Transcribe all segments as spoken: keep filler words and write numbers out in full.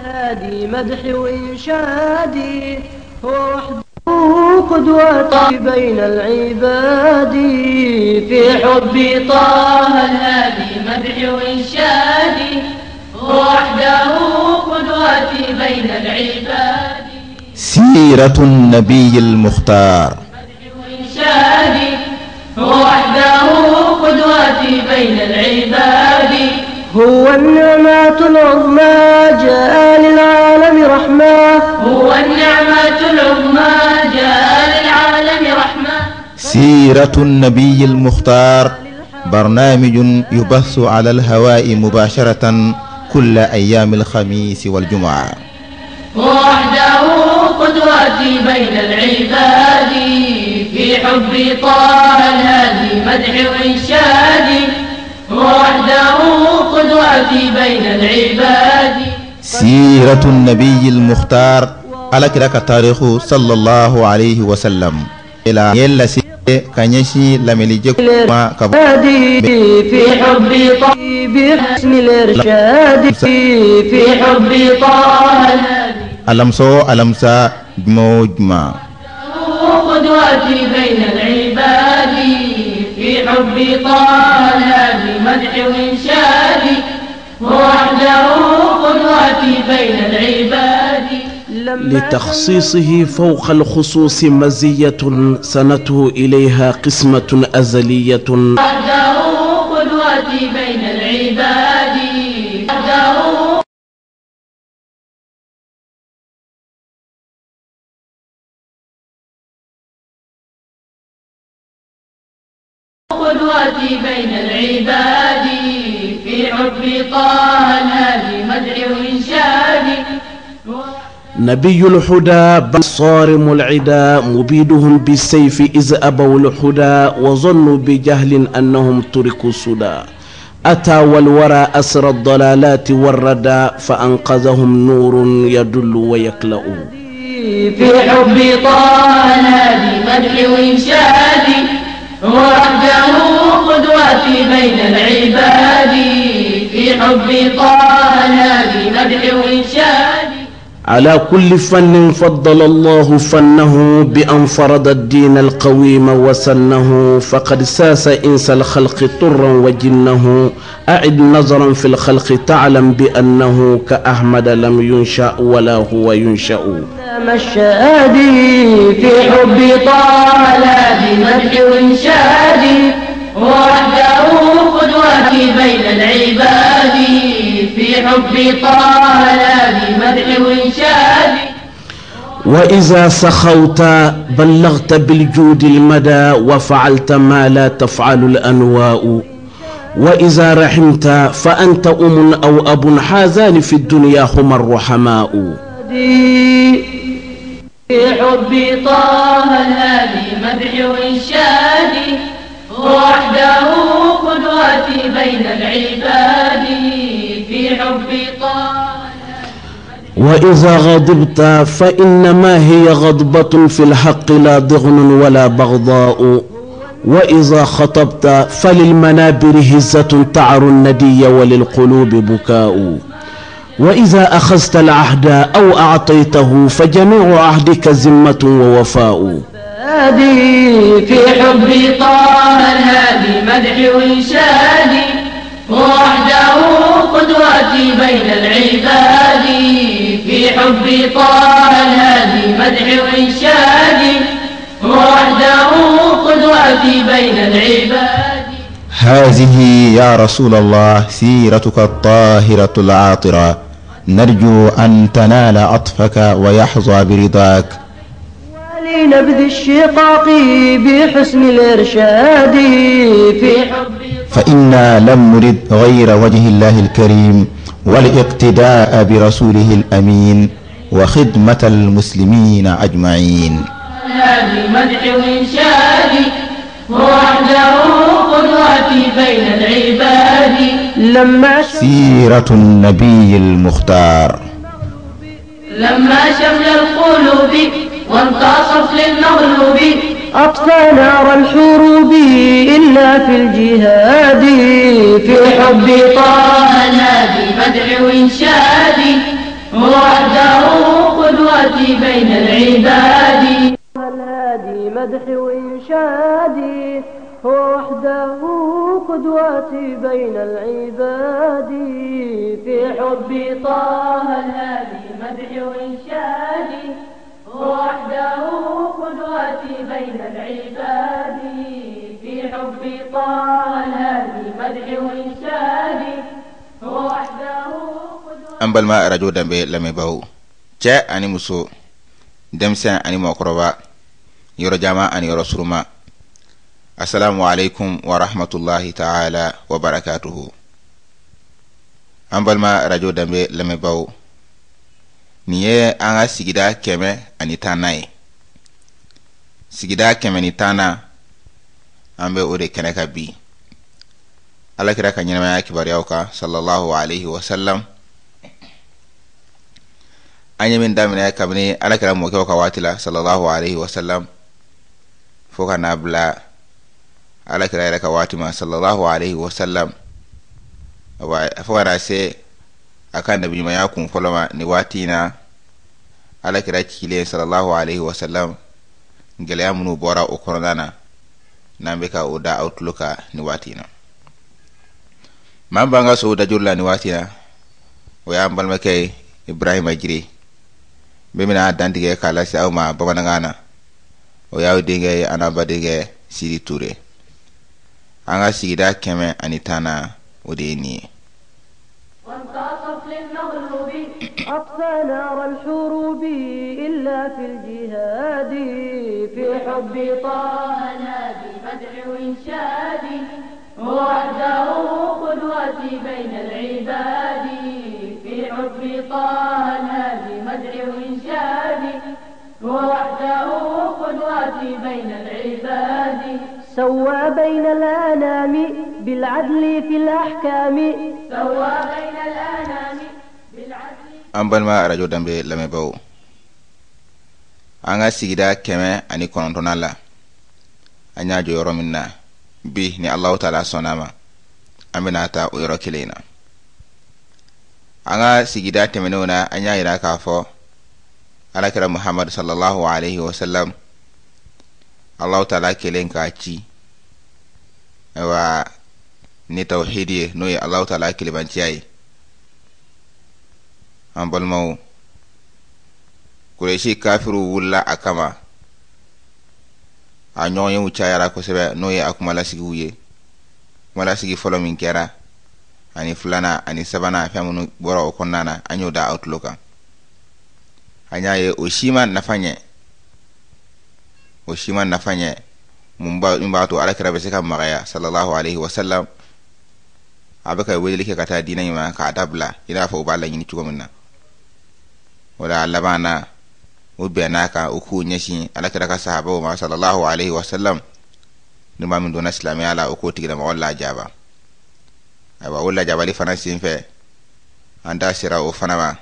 هادي مدحي وإنشادي هو وحده قدوتي بين العباد في حب طه الهادي مدحي وإنشادي هو وحده قدوتي بين العباد. سيرة النبي المختار وإنشادي هو وحده قدوتي بين العباد. هو النعمة العظمى جاء للعالم رحمة. هو النعمة العظمى جاء للعالم رحمة. سيرة النبي المختار برنامج يبث على الهواء مباشرة كل أيام الخميس والجمعة. هو وحده قدوتي بين العباد في حب طه الهادي مدحي وإنشادي هو وحده قدوتي بين العباد. سيرة النبي المختار على كلاك تاريخ صلى الله عليه وسلم إلى يلا سي كانيشي لمليجك ما كبادي في حب طه بحسن الإرشاد في حب طه الهادي. ألمسو ألمسا موجما قدوتي بين العباد في حب طه الهادي مدحي وإنشادي وحده قدوتي بين العباد. لتخصيصه فوق الخصوص مزية سنته إليها قسمة أزلية. وحده قدوتي بين العباد وحده قدوتي بين العباد في حب طه الهادي مدحي وإنشادي. نبي الحدى صارم العدا مبيدهم بالسيف إذ أبوا الحدى وظنوا بجهل أنهم تركوا السدى. أتى والورى أسر الضلالات والردى فأنقذهم نور يدل ويكلأ. في حب طه الهادي مدحي وإنشادي وحده قدوتي بين العباد في حب طه الهادي مدحي وإنشادي. على كل فن فضل الله فنه بأن فرض الدين القويم وسنه فقد ساس إنس الخلق طرا وجنه. أعد نظرا في الخلق تعلم بأنه كأحمد لم ينشأ ولا هو ينشأ. الشادي في حب طه الهادي مدحي وإنشادي وحده قدوتي بين العباد في حب طه الهادي مدحي وإنشادي. وإذا سخوت بلغت بالجود المدى وفعلت ما لا تفعل الأنواء. وإذا رحمت فأنت أم أو أب حازان في الدنيا هما الرحماء. في حب طه الهادي مدحي وإنشادي وحده قدوتي بين العباد في حب طه. وإذا غضبت فإنما هي غضبة في الحق لا ضغن ولا بغضاء. وإذا خطبت فللمنابر هزة تعر الندي وللقلوب بكاء. وإذا أخذت العهد أو أعطيته فجميع عهدك ذمة ووفاء. في حب طه الهادي مدحي وإنشادي وحده قدوتي بين العباد في حب طه الهادي مدحي وإنشادي وحده قدوتي بين العباد. هذه يا رسول الله سيرتك الطاهرة العاطرة نرجو أن تنال عطفك ويحظى برضاك. ولنبذ الشقاق بحسن الإرشاد في حب. فإنا لم نرد غير وجه الله الكريم والاقتداء برسوله الأمين وخدمة المسلمين أجمعين. هذه مدح وإنشادي وحده قدوتي بين العباد. لما سيرة النبي المختار لما شمل القلوب وانتصف للمغلوب أطفى نار الحروب إلا في الجهاد في حب طه الهادي مدح وإنشادي قدوتي بين العباد. الهادي مدح وإنشادي هو وحده قدوتي بين العباد. في حب طه الهادي مدح وإنشادي هو وحده قدوتي بين العباد. في حب طه الهادي مدح وإنشادي هو وحده قدوتي. أنبل ما رجو دمبي لمي باو جاء أني مسو دمسان أني مقربا يرو جامع أني يرو سرما. السلام عليكم ورحمة الله تعالى وبركاته. أنبل ما رجو دمبي لمي باو niye anga sigida keme anitana e sigida keme nitana ambe ode keneka bi ala kira ka nyama ya kibar yauka sallallahu alaihi wasallam anya min damina ka bani ala kira mo ka watila sallallahu alaihi wasallam foka nabla ala kira ka watima sallallahu alaihi wasallam wa foka rase akan nabi ma yakun foloma ni watina ala kira kile sallallahu alaihi wasallam ngele amunu bora o koronana nambeka o da outluka ni watina mamba nga so da julla ni watina o ya mbal makay ibrahim ajiri be mina dandige kala si awma babana ngana o ya dinge anaba dige siri touré anga sigida keme anitana o de ni وانتصف للمغلوب أطفى نار الحروب إلا في الجهاد. في حب طه الهادي مدح وإنشادي هو وحده قدوتي بين العباد. في حب طه الهادي مدح وإنشادي هو وحده قدوتي بين العباد. سوى بين الأنام بالعدل في الأحكام. سوى بين الأنام بالعدل. أنبل ما رجو دمبي لمي باو anga sigida keme ani konontona la anya jo yoro minna bi ni Allah taala sonama amina ta o yoro kilena anga sigida temenona anya ira ka fo ala kira Muhammad sallallahu alaihi wasallam Allah taala kelen ka ci wa ni tauhidi no ya Allah taala kilibanci ai ambal mau kureshi kafiru wulla akama a ñoye wu chayara ko sebe no ya akuma la sigi wuye mala sigi folo min kera ani fulana ani sabana famunu boro o konnana anyo da outluka anyaye o shima nafanye o shima nafanye mumba mba to ala kira be seka magaya sallallahu alaihi wasallam abaka wele ke kata dina ma ka dabla ina fa ubala yini tugo minna wala labana ubenaka uku nyeshi ala kira ka sahaba wa sallallahu alaihi wasallam numa min dona islami ala uku tigida ma wala jaba aywa wala jaba li fana sinfe anda sira o fana ma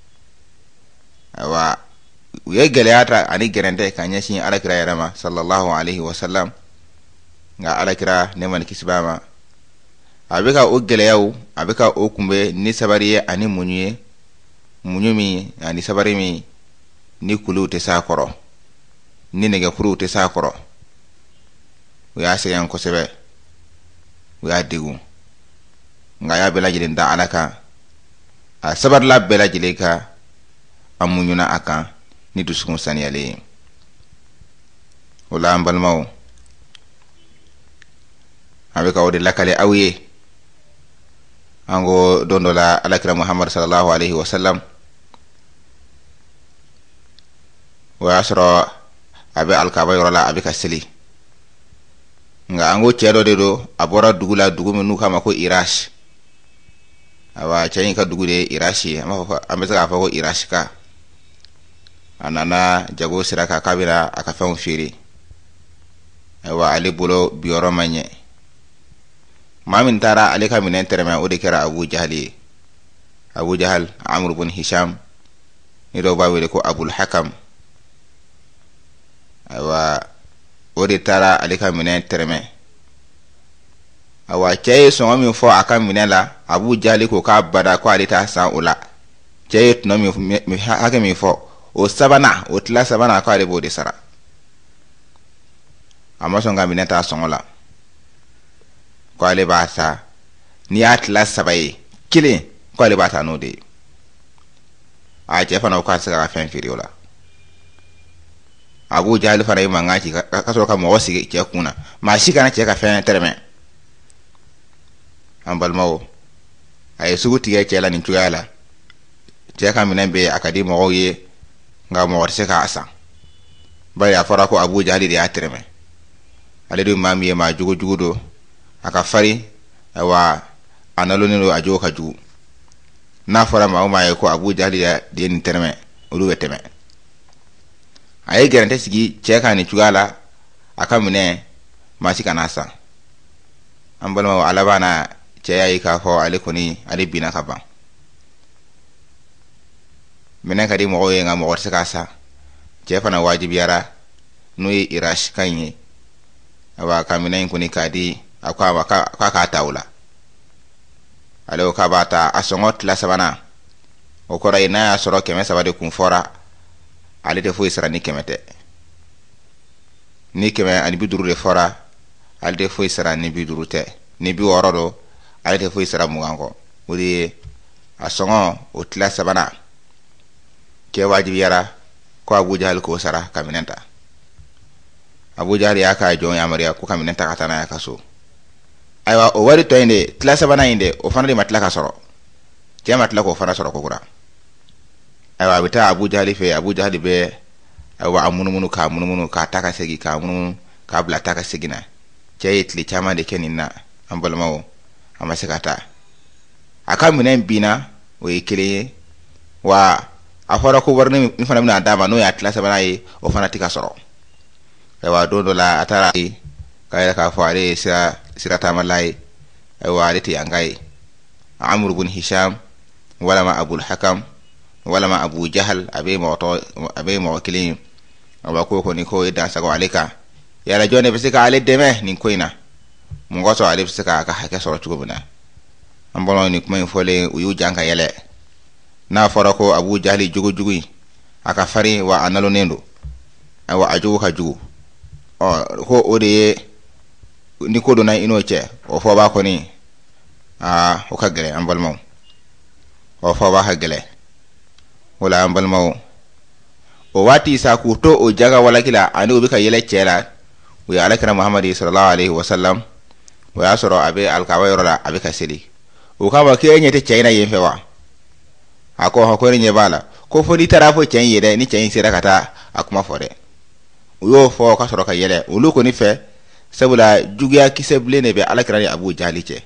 aywa ye geleata ani gerende ka nyeshi ala kira yarama sallallahu alaihi wasallam nga ala kira ne man kisbama abeka o geleyaw abeka o kumbe ni sabariye ani munye munyumi ani sabari mi ni kulu te sakoro ni nege kuru te sakoro ya sayan ko sebe ya digu nga ya bela jilin da alaka a sabar la bela jileka amunyuna aka ni duskun saniyale wala ambal maw abeka wode lakale awiye ango dondola alakira Muhammad sallallahu alaihi wasallam wa asra abe alkaba yorola abe kasili nga ango chedo dedo abora dugula dugume nuka mako irash awa chayin ka dugude irashi ama fa ameza fa ko irashka anana jago siraka kabira akafa mfiri awa ali bulo bioro manye mamin tara alika minen terema o de kera Abu Jahali Abu Jahal Amr ibn Hisham ni do bawe ko Abul Hakam awa o de tara alika minen tereme awa cey so mi fo akam minela Abu Jahali ko ka bada ko alita sa ula cey no mi mi hakami fo o sabana o tila sabana ko ale b'o de sara a ma sɔn ka minɛ ta sɔngɔ la ko ale b'a ta ni y'a tila saba ye kelen ko ale b'a ta n'o de ye a cɛ fana ko a tɛ se ka fɛn feere o la Abu Jahal fana ye mankan ci ka sɔrɔ ka mɔgɔ sigi cɛ kun na maa si kana cɛ ka fɛn tɛrɛmɛ an balimaw a ye sugu tigɛ cɛ la nin cogoya la cɛ ka minɛn bɛ a ka di mɔgɔw ye nka mɔgɔ tɛ se k'a san bari a fɔra ko Abu Jahal de y'a tɛrɛmɛ ale de maa min ye maa jugu jugu don a ka farin wa a nalonnen don a jogo ka jugu n'a fɔra maa o maa ye ko Abu Jahal de ye nin tɛrɛmɛ olu bɛ tɛmɛ a ye gɛrɛntɛ sigi cɛ ka nin cogoya la a ka minɛ maa si kana san an balimaw ala b'a na cɛ y'a ye k'a fɔ ale kɔni ale binna ka ban minɛn ka di mɔgɔw ye nka mɔgɔ tɛ se k'a san cɛ fana wajibiyara n'o ye irash kan ye awa ka minɛn kɔni k'a di a ko a ma k'a k'a ta o la ale ko k'a b'a ta a sɔngɔ tila sabanan o kɔrɔ ye n'a y'a sɔrɔ kɛmɛ saba de kun fɔra ale tɛ foyi sara ni kɛmɛ tɛ ni kɛmɛ ani bi duuru de fɔra ale tɛ foyi sara ni bi duuru tɛ ni bi wɔɔrɔ do ale tɛ foyi sara mugan kɔ o de ye a sɔngɔ o tila sabanan cɛ wajibiyara ko Abu Jahal k'o sara ka minɛn ta Abu Jahal y'a ka jɔn yamaruya ko ka minɛn ta ka taa n'a ye ka so ayiwa o wari tɔ in de tila sabanan in de o fana de ma tila ka sɔrɔ cɛ ma tila k'o fana sɔrɔ kokura ayiwa a bɛ taa Abu Jahal fɛ Abu Jahal bɛ ayiwa a munumunu k'a munumunu k'a ta ka segin k'a munumunu k'a bila ta ka segin na cɛ ye tile caman de kɛ nin na an balimaw a ma se ka taa a ka minɛn binna o ye kelen ye wa a fɔra ko wari min fana bɛna d'a ma n'o y'a tila sabanan ye o fana tɛ ka sɔrɔ ayiwa don dɔ la a taara k'a yɛrɛ k'a fɔ ale ye sira sira taamala ye ayiwa ale tɛ yanga ye Amr ibn Hisham walama Abul Hakam walama Abu Jahal a bɛ mɔgɔ tɔ a bɛ mɔgɔ kelen ye ayiwa ko kɔni ko ye dansago ale kan yala jɔn de bɛ se ka ale dɛmɛ nin ko in na mɔgɔ sɔrɔ ale bɛ se k'a ka hakɛ sɔrɔ cogo min na an bɔra nin kuma in fɔlen u y'u jan ka yɛlɛ n'a fɔra ko Abu Jahal jogo jugu in a ka farin wa a nalonnen don ayiwa a jogo ka jugu ɔ ko o de ye ni ko donna i n'o cɛ o fɔba kɔni aa o ka gɛlɛn an balimaw o fɔba ka gɛlɛn o la an balimaw o waati sa k'u to o jaga walaki la ani u bɛ ka yɛlɛ cɛ la u ye alakira Muhammad sallallahu alaihi wasallam o y'a sɔrɔ a bɛ alikaba yɔrɔ la a bɛ ka seli o k'a ma k'e ɲɛ tɛ cɛ in na yen fɛ wa a ko hɔn ko ne ɲɛ b'a la ko fo n'i taara fɔ cɛ in ye dɛ ni cɛ in sera ka taa a kuma fɔ dɛ u y'o fɔ ka sɔrɔ ka yɛlɛ olu kɔni fɛ sabula juguya kisɛ bilen de bɛ alakira ni Abu Jahal cɛ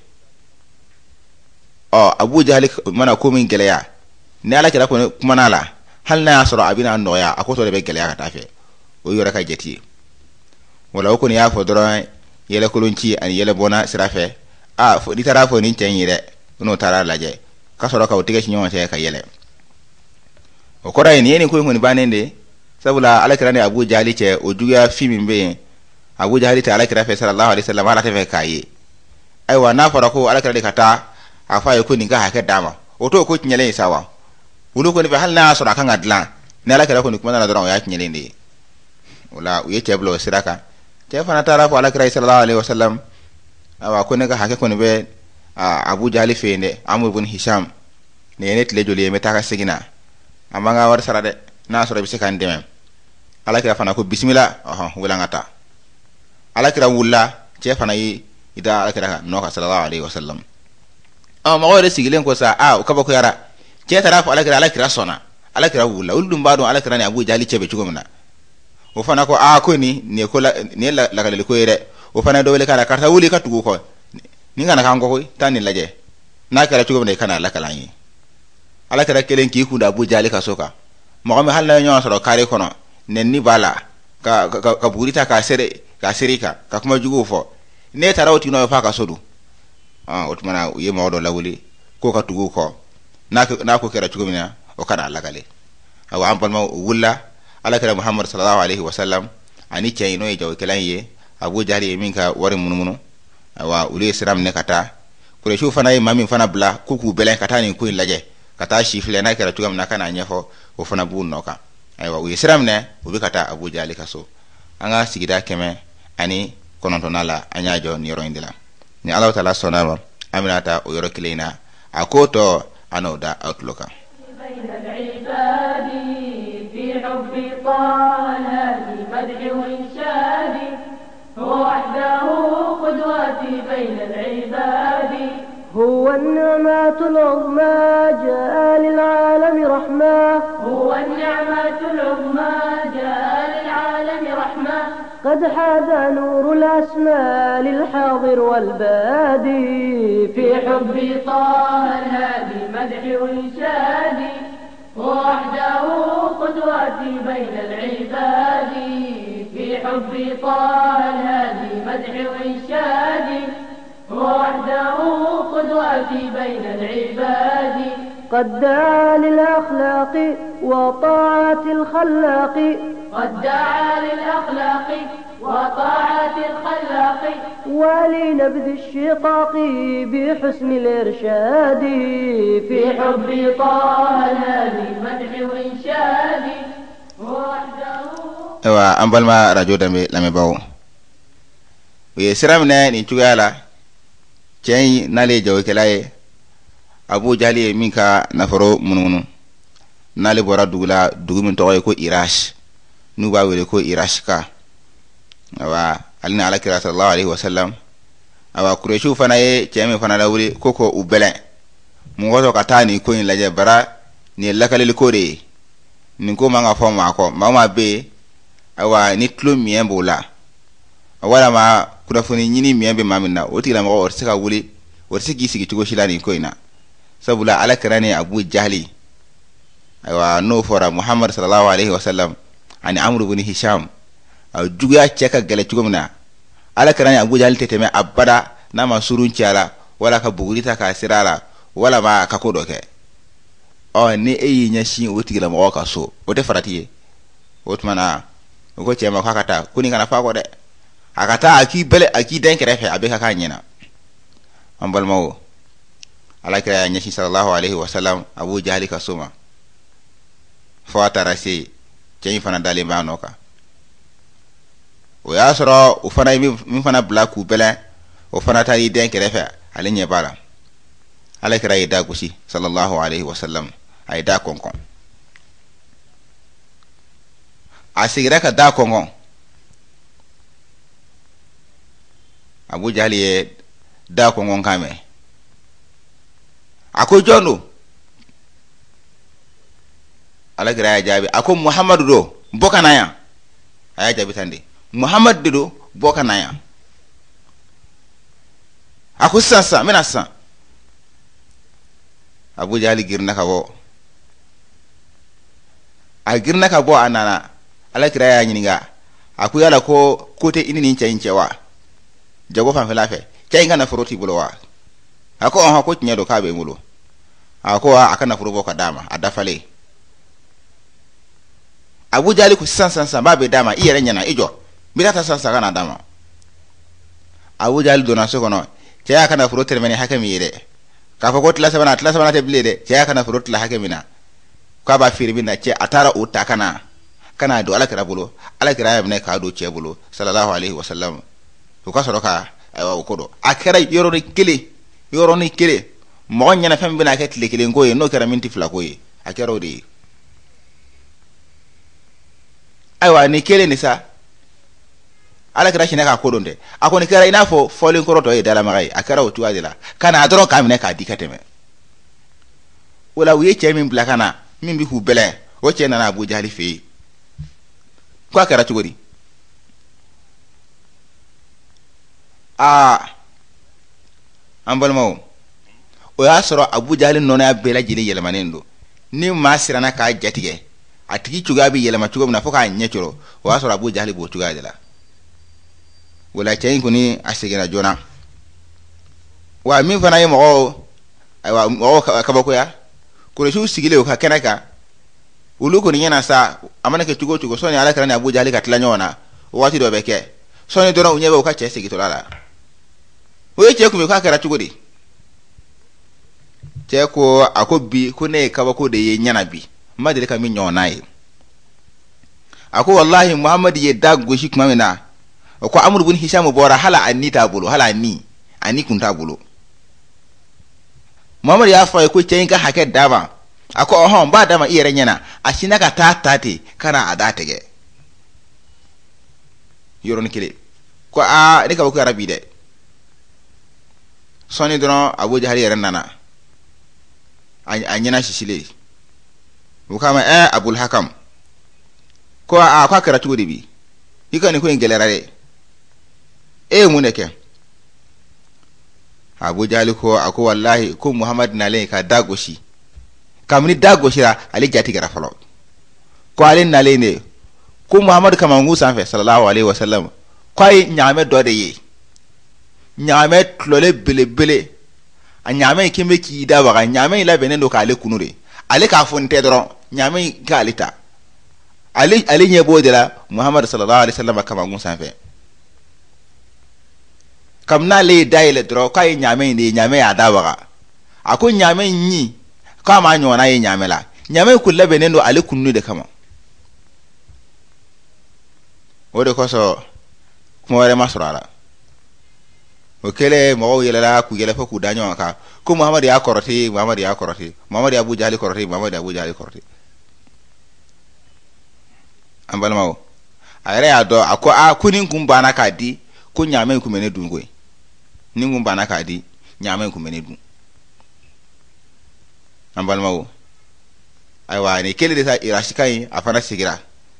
ɔ Abu Jahal mana ko min gɛlɛya ni alakira kɔni kumana la hali n'a y'a sɔrɔ a bɛna nɔgɔya a ko tɔ de bɛ gɛlɛya ka taa fɛ o yɛrɛ ka jate ye wala o kɔni y'a fɔ dɔrɔn yɛlɛkolonci ani yɛlɛbɔnna sira fɛ a n'i taara fɔ nin cɛ in ye dɛ n'o taara lajɛ ka sɔrɔ ka o tɛgɛ ci ɲɔgɔn cɛ ka yɛlɛ o kɔrɔ ye nin ye nin ko in kɔni bannen de sabula alakira ni Abu Jahal cɛ o juguya fi min bɛ yen Abu Jahal tɛ alakira fɛ sallallahu alaihi wasallam ala tɛ fɛ k'a ye ayiwa n'a fɔra ko alakira de ka taa a fɔ a ye ko nin ka hakɛ d'a ma o t'o ko tiɲɛlen ye sa wa olu kɔni fɛ hali n'a y'a sɔrɔ a kan ka dilan ni alakira kɔni kuma na dɔrɔn o y'a tiɲɛlen de ye o la u ye cɛ bila o sira kan cɛ fana taara fɔ alakira sallallahu alaihi wasallam ayiwa ko ne ka hakɛ kɔni bɛ Abu Jahal fɛ yen dɛ Amr ibn Hisham nin ye ne tile joli ye n bɛ taa ka segin na a man ka wari sara dɛ n'a sɔrɔ i bɛ se ka n dɛmɛ alakira fana ko bisimila ɔhɔn wula n ka taa alakira wulila cɛ fana ye i da alakira kan nɔ kan sallallahu alaihi wasallam ɔ mɔgɔw yɛrɛ sigilen ko sa a o kabakoyara cɛ taara fɔ alakira alakira sɔnna alakira wulila olu dun b'a dɔn alakira ni Abu Jahal cɛ bɛ cogo min na o fana ko a ko nin nin ye ko la nin ye lakaleli ko ye dɛ o fana dɔ wele kana karisa wuli ka tugu kɔ nin kana kan kɔ koyi taa nin lajɛ n'a kɛra cogo min na i kana lakalan ye alakira kelen k'i kun da Abu Jahal ka so kan mɔgɔ min hali n'a ye ɲɔgɔn sɔrɔ kare kɔnɔ nɛnni b'a la ka ka ka buguri ta k'a sere k'a seri kan ka kuma juguw fɔ n'e taara o tigi nɔfɛ f'a ka so dun ɔn o tuma na u ye mɔgɔ dɔ lawuli k'o ka tugu kɔ n'a n'a ko kɛra cogo min na o kana lakale awa an balimaw o wulila alakira Muhammad sallallahu alaihi wasallam ani cɛ in n'o ye jagokɛla in ye Abu Jahal ye min ka wari munumunu awa olu ye sira minɛ ka taa Kurɛsiw fana ye maa min fana bila k'u k'u bɛlɛn ka taa nin ko in lajɛ ka taa si filɛ n'a kɛra cogo min na ka n'a ɲɛfɔ o fana b'u nɔ kan aywa u yesiram ne u bi kata Abu Jahali kaso anga sigida keme ani konontona anya jo ni yoro indila ni Allah taala sonaro aminata o yoro kilena akoto anoda outloka بين العباد هو النعمة العظمى جاء للعالم رحمة هو النعمة العظمى جاء للعالم رحمة قد حاد نور الأسماء للحاضر والبادي في حب طه الهادي مدح وإنشاد وحده قدوتي بين العباد في حب طه الهادي مدح وإنشاد وحده قدوتي بين العباد قد دعا للأخلاق وطاعة الخلاق قد دعا للأخلاق وطاعة الخلاق ولنبذ الشقاق بحسن الإرشاد في حب طه الهادي مدح وإنشاد وحده. ewa ambalma radio dambe lame bawo we siram ne ni tugala cey nale jaw kelaye Abu Jahali minka nafaro mununu nale bora dugula dugumin to ko Irash nu ba wele ko Irash ka awa alina ala kira sallallahu alaihi wasallam awa kureshu fana ye ceme fana la wuli koko ubele mu goto katani ko in laje bara ni lakalil kore ni ko manga fo ma ko mama be awa ni tlo miembo la wala ma kuna funi nyini miembe mamina woti la mo orsika wuli orsiki sigi tugo shilani ko ina sabula ala kirani Abu Jahali awa no fora Muhammad sallallahu alaihi wasallam ani Amr ibn Hisham aw juga cheka gele tugumna ala kirani Abu Jahali teteme abada na masurun ciala wala ka bugurita ka sirala wala ma ka kodoke o ni eyi nyashi woti la mo ka so wote faratiye wotmana ko cema ko kata kuni kana fa ko de akata aki bele aki den kerefe abe ka kanyena ambal mawo ala kira nyashi sallallahu alaihi wasallam Abu Jahali kasuma fo tarasi cey fana dali manoka o yasro o fana mi fana blaku bele o fana tari den kerefe alinye bala ala kira ida gusi sallallahu alaihi wasallam ay da konkon asigira ka da konkon Abu Jahali ye da konkon kame ako jono ala kira ya jabi ako Muhammadu do bokanaya aya jabi tande Muhammad do bokanaya ako sansa mena san Abu Jahali girna ka bo a girna ka bo anana ala kira ya nyiniga aku yala ko kote ini ni ncha nchewa jago fan felafe chainga na foroti bulowa ako on hako nyedo ka be mulo ako aka na forobo ka dama adafale Abu Jahali ku sansan san babe dama iyere nyana ijo bilata sansa kana dama Abu Jahali dona so kono chaya kana forotere meni hakami yere ka fa ko tla sabana tla sabana te blede chaya kana forote la hakamina ka ba firibina che atara uta kana kana do ala kira bulo ala kira ya ne ka do che bulo sallallahu alaihi wasallam to ka soroka aywa ko do akara yoro ni kile yoro ni kile mo nyana fam bina ka tile kile ngoye no kara minti fla koye akara de aywa ni kile ni sa ala kira shi ne ka ko donde ako ni kira ina fo folin koroto e dala magai akara o tuwa dela kana adoro ka mine ka dikateme wala wiye che min bla kana min bi hu bele o che na Abu Jahali fe kwa kara chugori a ambal maw o ya soro Abu Jahali nona bela jili yelmanendo ni masirana ka jatige atigi chugabi yelma chugom na foka nyechoro o ya soro Abu Jahali bo chugaade la wala chayin kuni asigena jona wa min fana yimo o aywa o kabako ya ko shu sigile o ka kenaka ulu ko nyana sa amana ke chugo chugo soni ala kana Abu Jahali ka tlanyona o wati do beke soni do no nyebe o ka chese gitolala o yeche ku me ka kara chugo di che ko akobi ko ne kabako de ye nyana bi madele ka mi nyona yi ako wallahi muhammad ye daggo shi kuma mina ko amr ibn hisham bora hala anni tabulo hala anni anni kun tabulo muhammad ya fa ko ceyin ka hake daba ako ohon ba dama iya renyana ashina ka tatate kana adatege yoron kile ko a de ka ko arabi de soni dron abu jahal yaran nana anyana shishile bukama eh abul hakam ko a kwa karatu de bi ikani ko ingelerare e muneke abu jahal ko ako wallahi ko muhammad nale ka dagoshi kamni dagoshi ra ali jati gara falo ko ali nale ne ko muhammad kama ngusa fe sallallahu alaihi wasallam ko ay nyame do de yi nyame tlole bele bele a nyame kimbe ki da ba nyame ila benen do ka ale kunure ale ka fonte doro nyame ka alita ali ali nyebo de la muhammad sallallahu alaihi wasallam kama ngusa fe kamna le daile doro ka ay nyame ne nyame ya da ba ako nyame nyi kama nyona ye nyame la nyame kulle benen do ale kunu de kama wode ko so mo ware masrala o kele mo yelela ku yele fa ku danyo ka ko muhammad ya koroti muhammad ya koroti muhammad ya abu jahal koroti muhammad ya abu jahal koroti ambal mawo ayre ado ako a kunin kum bana ka di ko nyame ku mene dungo nin kum bana ka di nyame ku mene dun ambal mawo aywa ne kele de sa irashikai afana sigira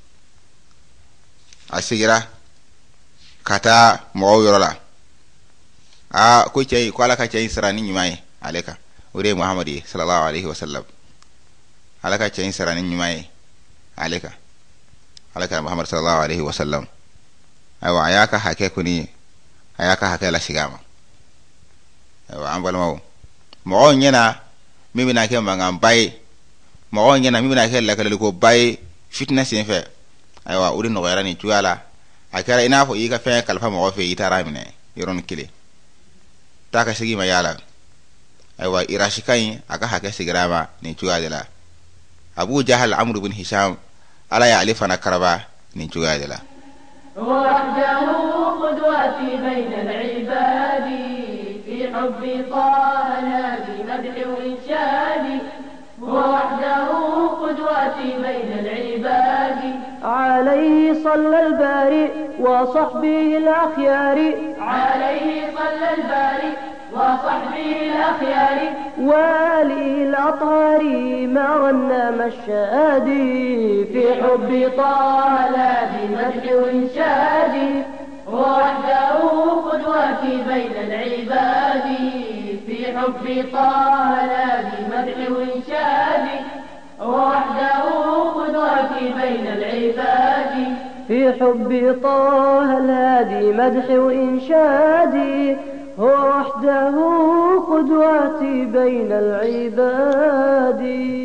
a sigira kata mo yorola a ko cey ko ala ka cey sarani nyumay aleka ore muhammadi sallallahu alaihi wasallam ala ka cey sarani nyumay aleka aleka muhammad sallallahu alaihi wasallam aywa ayaka hake kuni ayaka hake la sigama aywa ambal maw mo nyena mimi na ke mangam bay mo nyena mimi na ke la kala ko bay fitna sin fe aywa uri no garani tuala akara ina fo yiga fe kalfa mo fe itara mine yoron kile taka sigi mayala aywa irashikai aka hake sigrama ni tuadela abu jahal amr ibn hisham ala ya alifana karaba ni tuadela wahdahu qudwati bayna al-ibadi fi hubbi taala bi madhi wa inshadi wahdahu qudwati bayna al-ibadi عليه صلى الباري وصحبه الأخيار عليه صلى الباري وصحبه الأخيار والي الأطهار مع النام الشادي في حب طه بمدح وإنشاد وحده قدوتي بين العباد في حب طه بمدح وإنشاد وحده قدوتي بين العباد في حب طه الهادي مدح وإنشادي هو وحده قدوتي بين العباد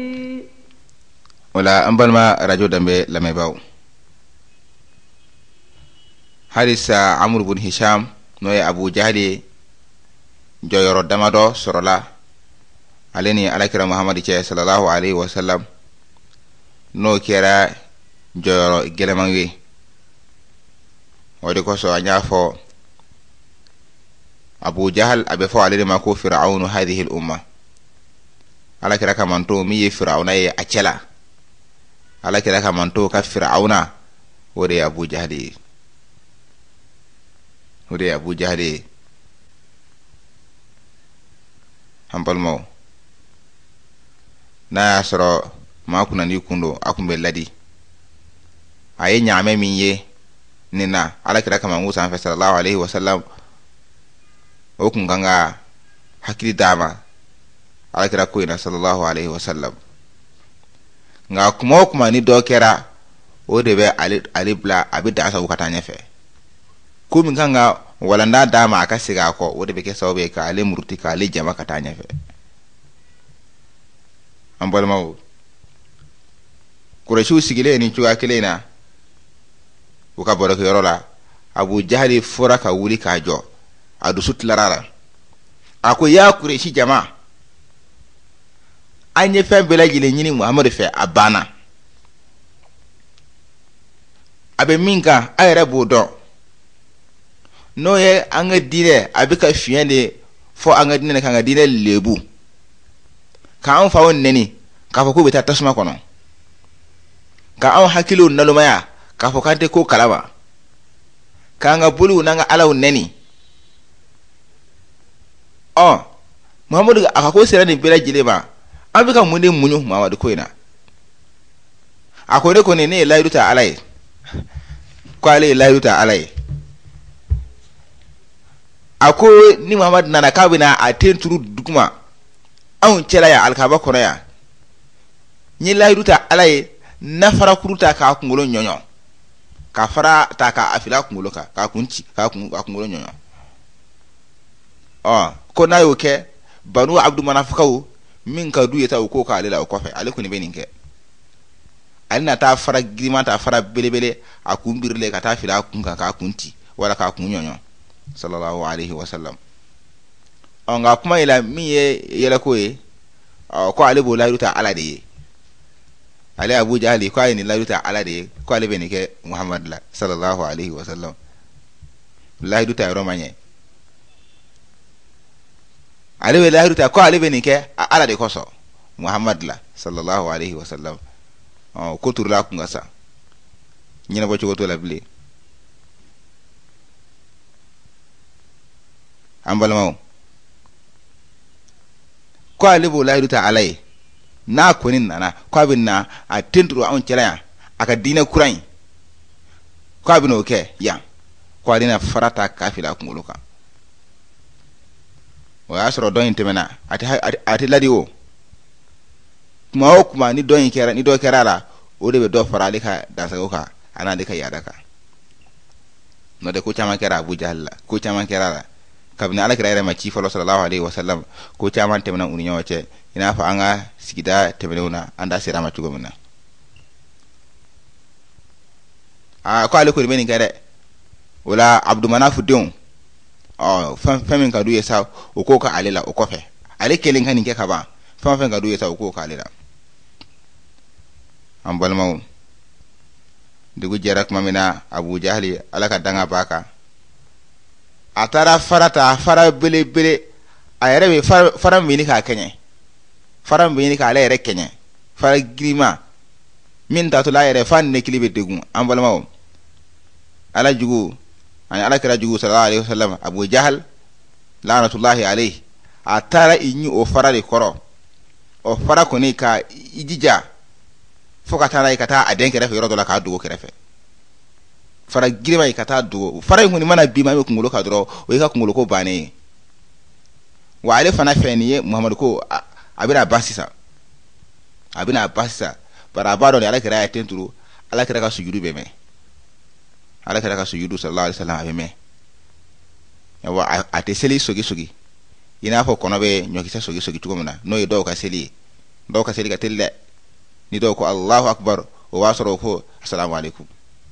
ولا أنبل ما رجو دمبي لم يباو حديث عمرو بن هشام نوي أبو جهل جويرو دمادو سرلا aleni alakira muhammad ce sallallahu alaihi wasallam no kera joro gelemangi wadi ko so anya fo abu jahal abe fo aleni ma ko fir'aunu hadhihi al umma alakira kamanto mi fir'auna ye acela alakira kamanto ka fir'auna wode abu jahali wode abu jahali hampalmo na soro ma kuna ni kundo akumbe ladi aye nyame minye nina alakira kama Musa sallallahu alaihi wasallam o kunganga hakili dama alakira ko ina sallallahu alaihi wasallam nga kuma kuma ni dokera o debe ali alibla abida asa ukata nyefe kumi kanga walanda dama akasiga ko o debe ke sawbe ka ale muruti ka ale jama kata nyefe ambal maw kureshu sigile ni chuga kilena uka boroko yorola abu jahali furaka wuli ka jo adu sutlarara ako ya kureshi jama anye fe bela gile nyini muhammad fe abana abe minka ayere bodo no ye anga dine abika fiende fo anga dine kanga dine lebu ka an fa won neni ka fo ko beta tasma kono ka an hakilo nalumaya ka fo kante ko kalama kanga bulu nanga alaw neni oh Muhammadu aka ko sera ni bela jileba abika munde munyu Muhammadu ko ina akore ko ne ne laidu ta alai kwale laidu ta alai ako ni Muhammad nana kabina atenturu dukuma an cela ya alkaba kono ya ni laidu ta alai na fara kuruta ka kungolo nyonyo ka fara ta ka afila kungolo ka ka kunci ka kungolo nyonyo oh ko na yoke banu abdu manafikaw min ka duye ta ko ka alela ko fa ale ko ni beninke alina ta fara grima ta fara belebele akumbirle ka ta fila kunka ka kunti wala ka kunyonyo sallallahu alaihi wasallam onga kuma ila miye yela ko e ko ale bo lairuta ala de ale abu jahli ko ayini lairuta ala de ko ale benike muhammad la sallallahu alaihi wasallam lairuta romanye ale we lairuta ko ale benike ala de koso muhammad la sallallahu alaihi wasallam o ko turla ku ngasa nyina bo ci to la bile ambal maw ko alibu la yuta alai na kunin nana ko binna a tindru on celaya aka dina kuran ko bino ke ya ko dina farata kafila kunguluka wa asro don intemena ati ati ladiwo kuma o kuma ni don kera ni do kerala o de be do farale ka dansago ka ana de ka yadaka no de ko chama kera abu jahalla ko chama kera kabina ala kira ma ci falo sallallahu alaihi wasallam ko chaman temna uniyo wace ina fa anga sigida temna anda sira ma tugo mena a ko ale ko beni kare wala abdu manaf dion oh fam famin ka duye sa o ko ka alela o ko fe ale kelin kanin ke ka ba fam fam ka duye sa o ko ka alela am balmaw digu jerak mamina abu jahli ala ka danga baka atara farata fara bele bele ayere be fara mini ka kenye fara mini ka ale yere kenye fara grima min ta to la yere fan ne kilibe degun ambalmawo ala jugu ani ala kira jugu sallallahu alaihi wasallam abu jahl laanatullahi alayhi atara inyu o fara de koro o fara ko ni ka ijija foka tara ikata adenke refe yoro dola ka dugo kerefe fara girima ikata dugo fara ngoni mana bima me kungulo ka dro o ika kungulo ko bane wa ale fana feniye muhammad ko abira basisa abina basisa bara bado ne ala kira tenturu ala kira ka sujudu be me ala kira ka sujudu sallallahu alaihi wasallam be me yawa ate seli sogi sogi ina fo kono be nyokisa sogi sogi tukomna no e do ka seli do ka seli ka telle ni do ko allahu akbar o wasoro ko assalamu alaikum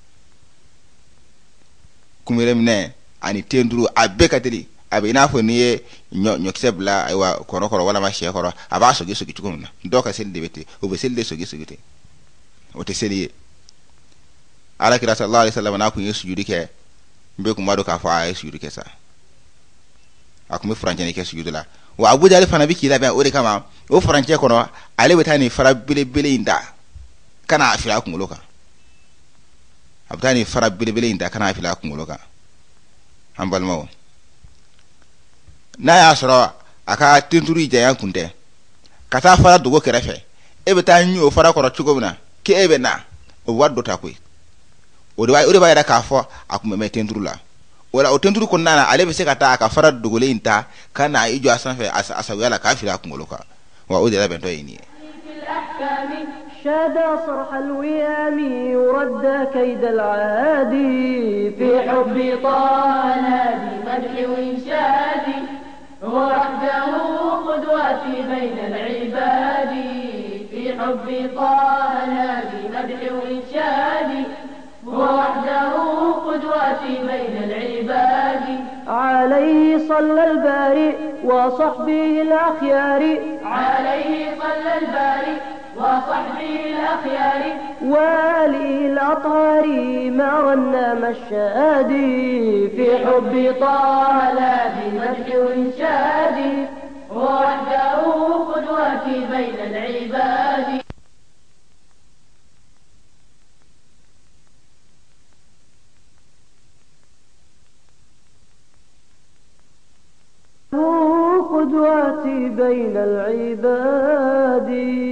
kumirem ne ani tenduru abekateli abe ina fo ni nyo kisebla aywa kono kono wala ma shekoro aba so giso gitukuna doka sel de bete o be sel de so giso gite o te seli ala kira sallallahu alaihi wasallam na ku yesu judike mbe ku mado ka fa yesu judike sa akumi franje ne ke sujudu la wa abu jali fana biki la be o de kama o franje kono ale betani fara bile bile inda kana afira ku ngoloka abtani fara bile bile inda kana afila ku ngoloka hambal mawo na ya soro aka tinturi jayan kunte kata fara dugo kerefe ebe ta nyu fara koro chugomna ke ebe na o waddo takui o de o de bayra ka fo akume me tinturu la wala o tinturu ko nana ale be se kata aka fara dugo le inta kana ijo asan fe asa wala ka afila ku ngoloka wa o de la bento yini شاد صرح الويام ورد كيد العادي في حب طه نادي مدح وإنشادي وحده قدوتي بين العباد في حب طه نادي مدح وإنشادي وحده قدوتي بين العباد عليه صلى الباري وصحبه الأخيار عليه صلى الباري وصحبه الأخيار والي الأطهار ما رنم الشادي في حب طه لا بمدح وإنشاد ووحده قدوتي بين العباد. قدوتي بين العباد.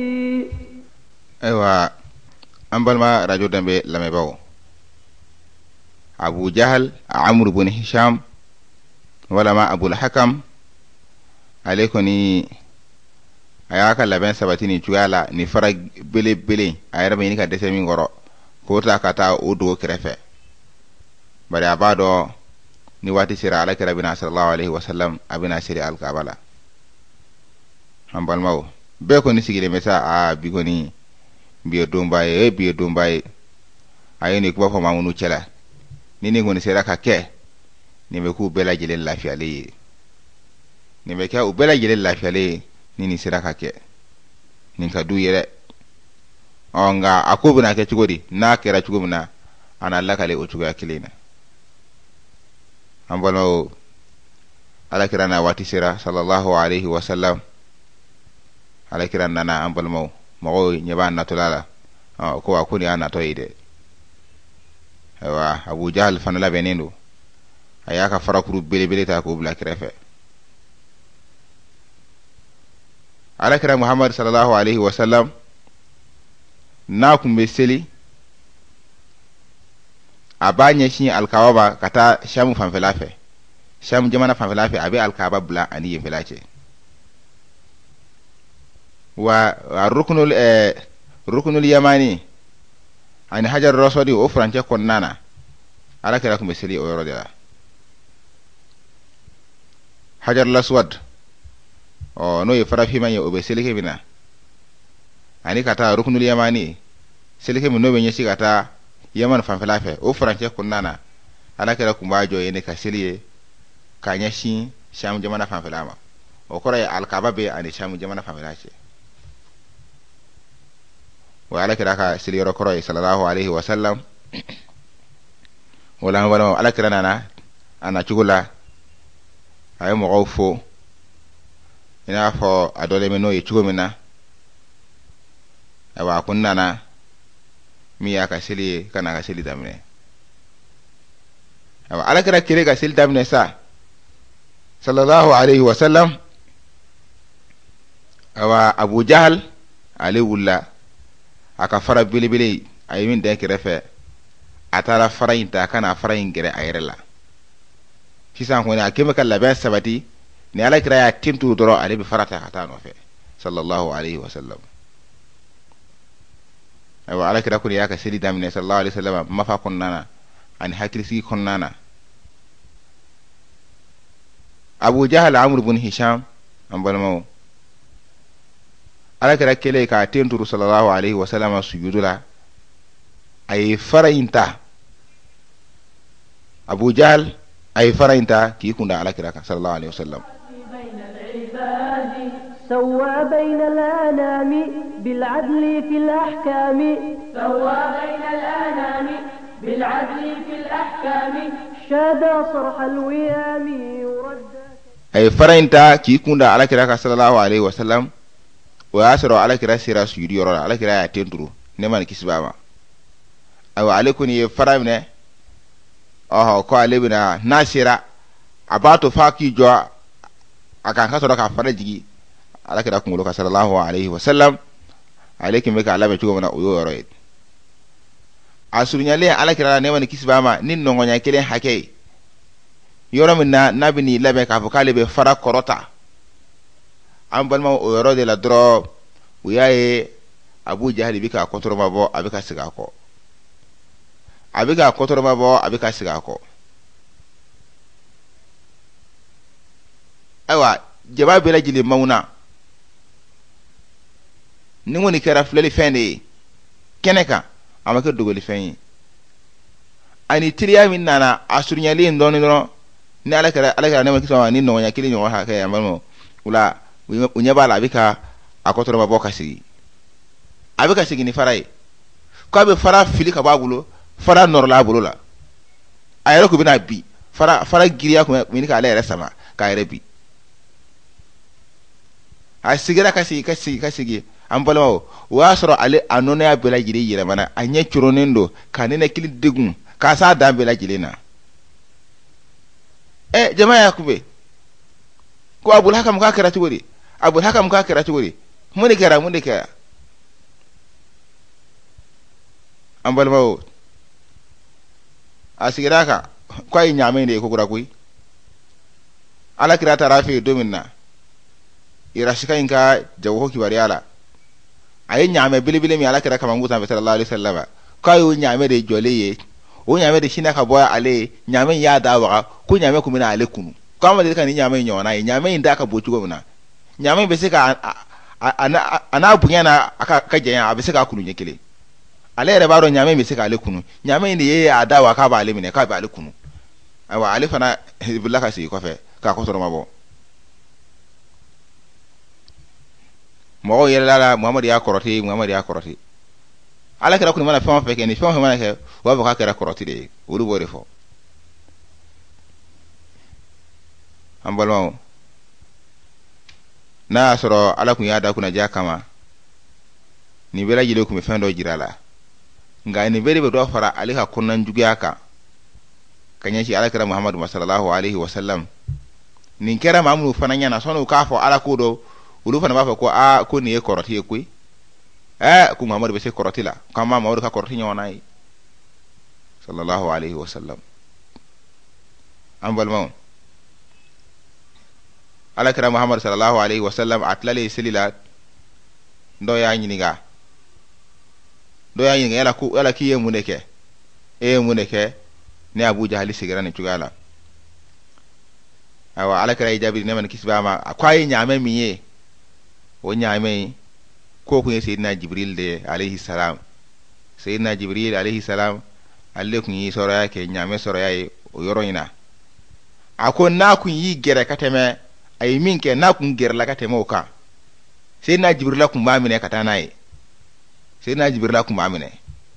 ايوا امبال ما راجو دمبي لامي باو ابو جهل عمرو بن هشام ولا ما ابو الحكم عليكوني ayaka laben sabatini tuyala ni fara bele bele ayara ni ka dese min goro ko ta kata o do krefe bari abado ni wati sira ala kira bina sallallahu alaihi wasallam abina siri al kabala hambal maw be ko ni sigile meta a bigoni biye dombaye e biye dombaye ayeni ko fa mamunu cela ni ni ngoni sira ka ke ni be ku bela jelen lafiya le ni be ka u bela jelen lafiya le ni ni sira ka ke nin ka du yere onga akubuna ke chugodi na kera chugumna ana lakale o chuga kilina ambalo ala kirana wati sira sallallahu alaihi wasallam ala kirana na ambal mo mo nyeba na tolala ko akuni ana toyide wa abu jahl fanala benendo ayaka farakuru bele bele ta ko bla krefe ala kira muhammad sallallahu alaihi wasallam na kumbe seli abanye shi alkawaba kata shamu fanfelafe shamu jamana fanfelafe abi alkaba bla ani yefelache wa ruknul eh ruknul yamani ani hajar rasodi o franche konnana ala kira kumbe seli o yorodela hajar laswad o no e fara fi manye o be selike bina ani kata ruknul yamani selike mo no be nyeshi kata yaman fanfelafe o franche kunnana ala kala kumbajo yene ka seliye ka nyeshi sham jamana fanfelama o kora al kababe ani sham jamana fanfelache wa ala kala ka seliye ro kora sallallahu alaihi wasallam wala wala ala kala nana ana chugula ay mo gofo ina fo adole meno ye chugomina awa kunnana mi ya ka seli kana ka seli damne awa ala kira kire ka seli damne sa sallallahu alaihi wasallam awa abu jahl ali wulla aka fara bili bili ayimin da kire fe atara farayin ta kana farayin gire ayirla kisan ko ne akeme kala ba sabati ni ala kira ya tintu doro ali bi farata kata no fe sallallahu alaihi wasallam aywa ala kira ko ya ka seli damne sallallahu alaihi wasallam mafa kunnana an hakirisi kunnana abu jahl amr ibn hisham ambalmo ala kira kele ka tintu sallallahu alaihi wasallam sujudula ay farayinta abu jahl ay farayinta ki kunda ala kira sallallahu alaihi wasallam سوى بين الأنام بالعدل في الأحكام سوى بين الأنام بالعدل في الأحكام شاد صرح الويام ورد أي فرنتا كي كوندا على كراك صلى الله عليه وسلم وياسر على كراك سيرا سيدي يورا على كراك تندرو نمان كسباما أو عليكم يفرمنا أو قال لنا ناسيرا أباتو فاكي جوا أكان كسرك فرجي ala kira kungulo ka sallallahu alaihi wasallam alaikum bika ala be tugo na uyo yoroid asurunya le ala kira ne wani kisbama nin no ngonya kele hake yoro minna nabini labe ka fokale be fara korota am balma o yoro de la dro uyaye abu jahli bika kotoro mabo abika siga ko abika kotoro mabo abika siga ko aywa jaba bela jili mauna ni ngoni kera fleli fende keneka amaka dogoli fen ani triya min nana asurnya le ndoni no ni ala kera ala kera ne ma kiswa ni no nya kili nyo ha kay amamo ula unya bala bika akotoro ma boka si abe ka sigini farai ko abe fara fili ka babulo fara norla bulo la ayere ko bina bi fara fara giriya ko mini ka ale sama ka ayere bi a sigira ka sigi ka sigi ka sigi an balma o ya soro ale anone ya bela jiri yire mana anye churonendo kanene kili degun ka sa da bela jiri na e jama'a yakube ko abul hakam ka kira tugori abul hakam ka kira tugori mun de kira mun de kira an balma o a sigira ka kwai nyame ne ko gura kui ala kira tarafi domin na irashika inka jawo kibari ala ayi nyame bilibili mi ala kira kama nguta be sallallahu alaihi wasallam kayo nyame de joleye o nyame de shina ka boya ale nyame ya dawa ko nyame ku mina ale kunu kama de kan nyame nyona nyame inda ka bochu go na nyame be se ka ana ana bunya na aka ka jenya abe se ka kunu nyekele ale re baro nyame be se ka ale kunu nyame ni ye adawa ka ba ale mine ka ba ale kunu awa ale fana billahi si ko fe ka ko toro mabo mo yele la Muhammad ya koroti Muhammad ya koroti ala kira kun mana fama feke ni fama mana ke wa ba ka kira koroti de wuru bore fo ambalmo na soro ala kun ya da kuna ja kama ni bela jile ku me fendo jirala nga ni bere be do fara ali ka kunnan jugiya ka kanya shi ala kira Muhammad sallallahu alaihi wasallam ni kira mamu fananya na sono ka fo ala ko do ulu fana ba fa ko a ko ni e koroti e kuy eh ku Muhammad be se koroti la kama Muhammad ka koroti nyona yi sallallahu alaihi wasallam ambal mo ala kira Muhammad sallallahu alaihi wasallam atlale silila ndo ya nyiniga ndo ya nyiniga yala ku yala kiye muneke e muneke ne Abu Jahal sigara ne tugala awa ala kira ijabi ne man kisbama akwai nyame miye o nyame ko ku sayyidina Jibril de alayhi salam sayyidina Jibril alayhi salam alle ku yi soro yake nyame soro yayi o yoroyina akon na ku yi gere kateme ay min ke na ku gere la kateme o ka sayyidina Jibril ku mamine katana yi sayyidina Jibril ku mamine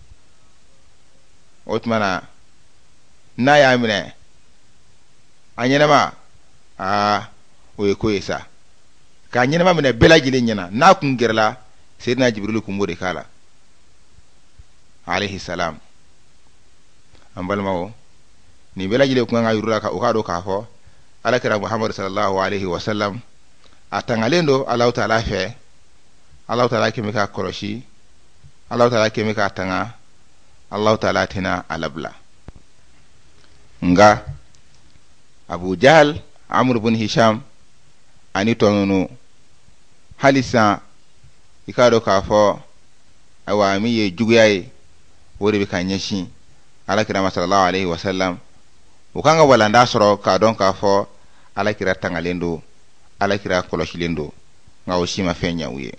otmana na ya mine anyena ma a o e ko isa ka nyina ma mena bela jile nyina na kun gerla sayyidina Jibril ku mode kala alayhi salam ambal mawo ni bela jile ku nga yurura ka o ka do ka fo ala kira Muhammad sallallahu alaihi wasallam atangalendo Allah taala fe Allah taala ke meka koroshi Allah taala ke meka tanga Allah taala tina alabla nga Abu Jahl Amr ibn Hisham ani tonunu halisa ikado ka fo awa mi ye juguyaye wori be kanyeshi ala kira sallallahu alaihi wasallam o kanga wala nda soro ka don ka fo ala kira tangalendo ala kira koloshilendo nga o shima fenya wiye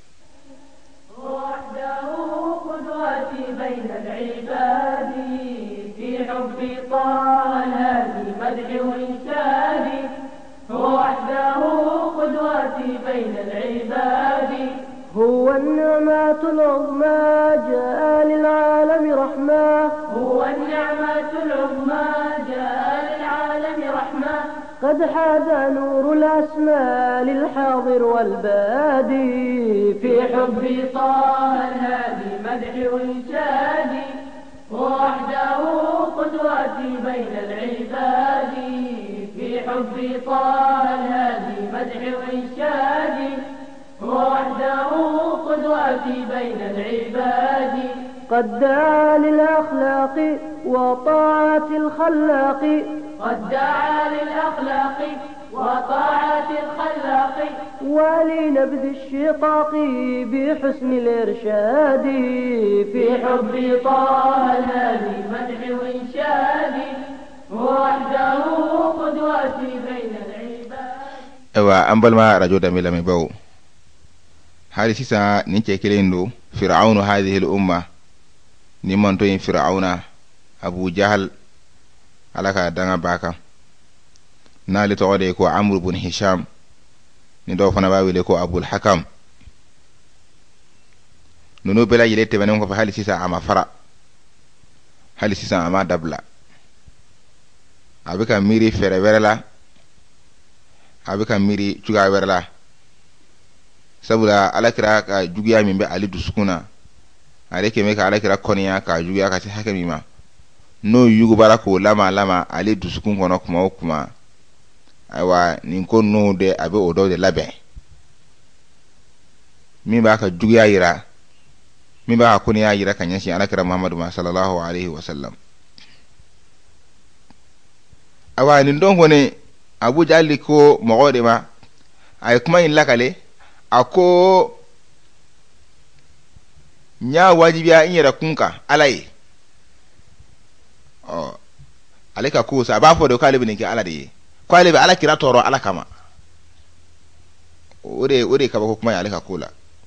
بين العباد هو النعمة العظمى جاء للعالم رحمة هو النعمة العظمى جاء للعالم رحمة قد حاز نور الأسماء للحاضر والبادي في حب طه الهادي مدح وإنشاد وحده قدوتي بين العباد في حب طه الهادي مدح وإنشاد وحده قدوتي بين العباد قد دعا للأخلاق وطاعة الخلاق قد دعا للأخلاق وطاعة الخلاق ولنبذ الشقاق بحسن الإرشاد في حب طه الهادي مدح وإنشاد وحده قدوتي بين العباد. ايوا امبل ما راديو دامي لامي باو هذه سيسا نينكي كيليندو فرعون هذه الامه نيمان توين فرعون ابو جهل alaka danga baka nali to ode ko Amr ibn Hisham ni do fana bawile ko Abul Hakam nono bela yele tebenen ko fa hali sisa ama fara hali sisa ama dabla abika miri fere werela abika miri cuga werela sabula alakira ka jugiya min be ali dusukuna ale keme ka alakira koniya ka jugiya ka se hake mima no yugo bara ko lama lama ali dusukun kono kuma o kuma aywa nin ko no de abe odo de labe min ba ka jugiya yira min ba ka koniya yira kan yashi alakira muhammadu sallallahu alaihi wasallam awa nin don gone abu jalli ko mogode ma ay kuma in lakale ako nya wajibiya in yara kunka alai oh alika ko sa ba fo do kalibi ne ke ala de kalibi ala kira toro ala kama ore ore ka ba ko kuma alika kula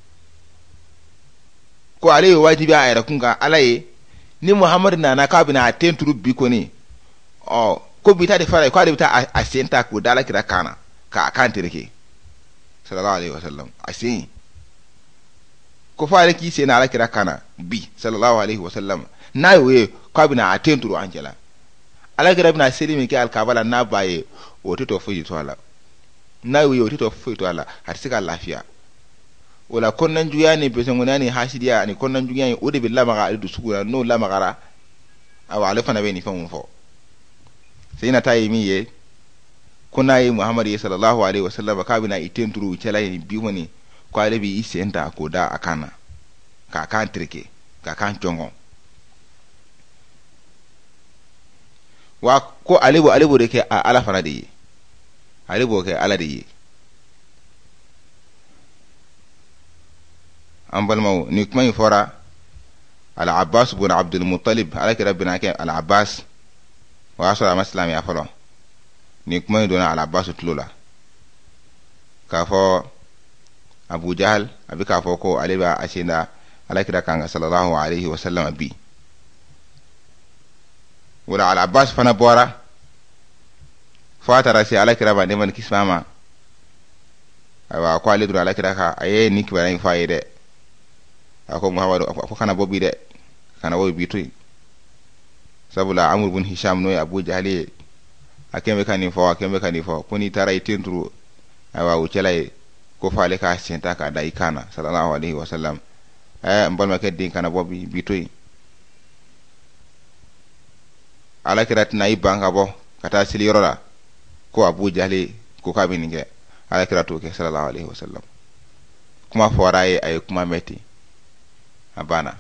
ko alai wajibiya ay yara kunka alai ni muhammad na na kabina tenturu biko ni oh ko bita de fara ko ali bita a senta ko dala kira kana ka kan tirke sallallahu alaihi wasallam asin ko fara ki sai na ala kira kana bi sallallahu alaihi wasallam na yoye ko bina a tenturu anjela ala kira bina selimi ke alkabala na baye o to fuyi to ala na yoye o to fuyi to ala har sika lafiya wala konnan juya ne be sangona ne hasidiya ni konnan juya ne o de billahi maga adu sugura no la magara awa alfa na be ni famu fo sai na tayi miye kuna yi muhammad sallallahu alaihi wasallam ka bina itenturu cela yi bi woni ko ale bi isenta ko da akana ka kan trike ka kan chongo wa ko alebo alebo de ke ala faradi alebo ke ala de ambal maw ni kuma fora al abbas ibn abdul muttalib alaki rabbina ke al abbas wa asara maslam ya folo ni kuma dona al abbas tulula ka fo abu jahal abi ka fo ko aliba ashinda alakira kanga sallallahu alaihi wasallam bi wala al abbas fana bora fatara si alakira ba de man kismama awa ko ali dura alakira ka aye ni kibara in faide ako muhammadu ko kana bobi de kana wo bi tuy sabula amur bun hisham no abu jahali akembe kani fo akembe kani fo kuni taray tentru awa u celay ko faale ka senta ka dai kana sallallahu alaihi wasallam eh mbol ma kedin kana bobi bitoy ala kirat nay banka bo kata sili yorola ko abu jahali ko kabini nge ala kiratu ke sallallahu alaihi wasallam kuma foraye ay kuma meti abana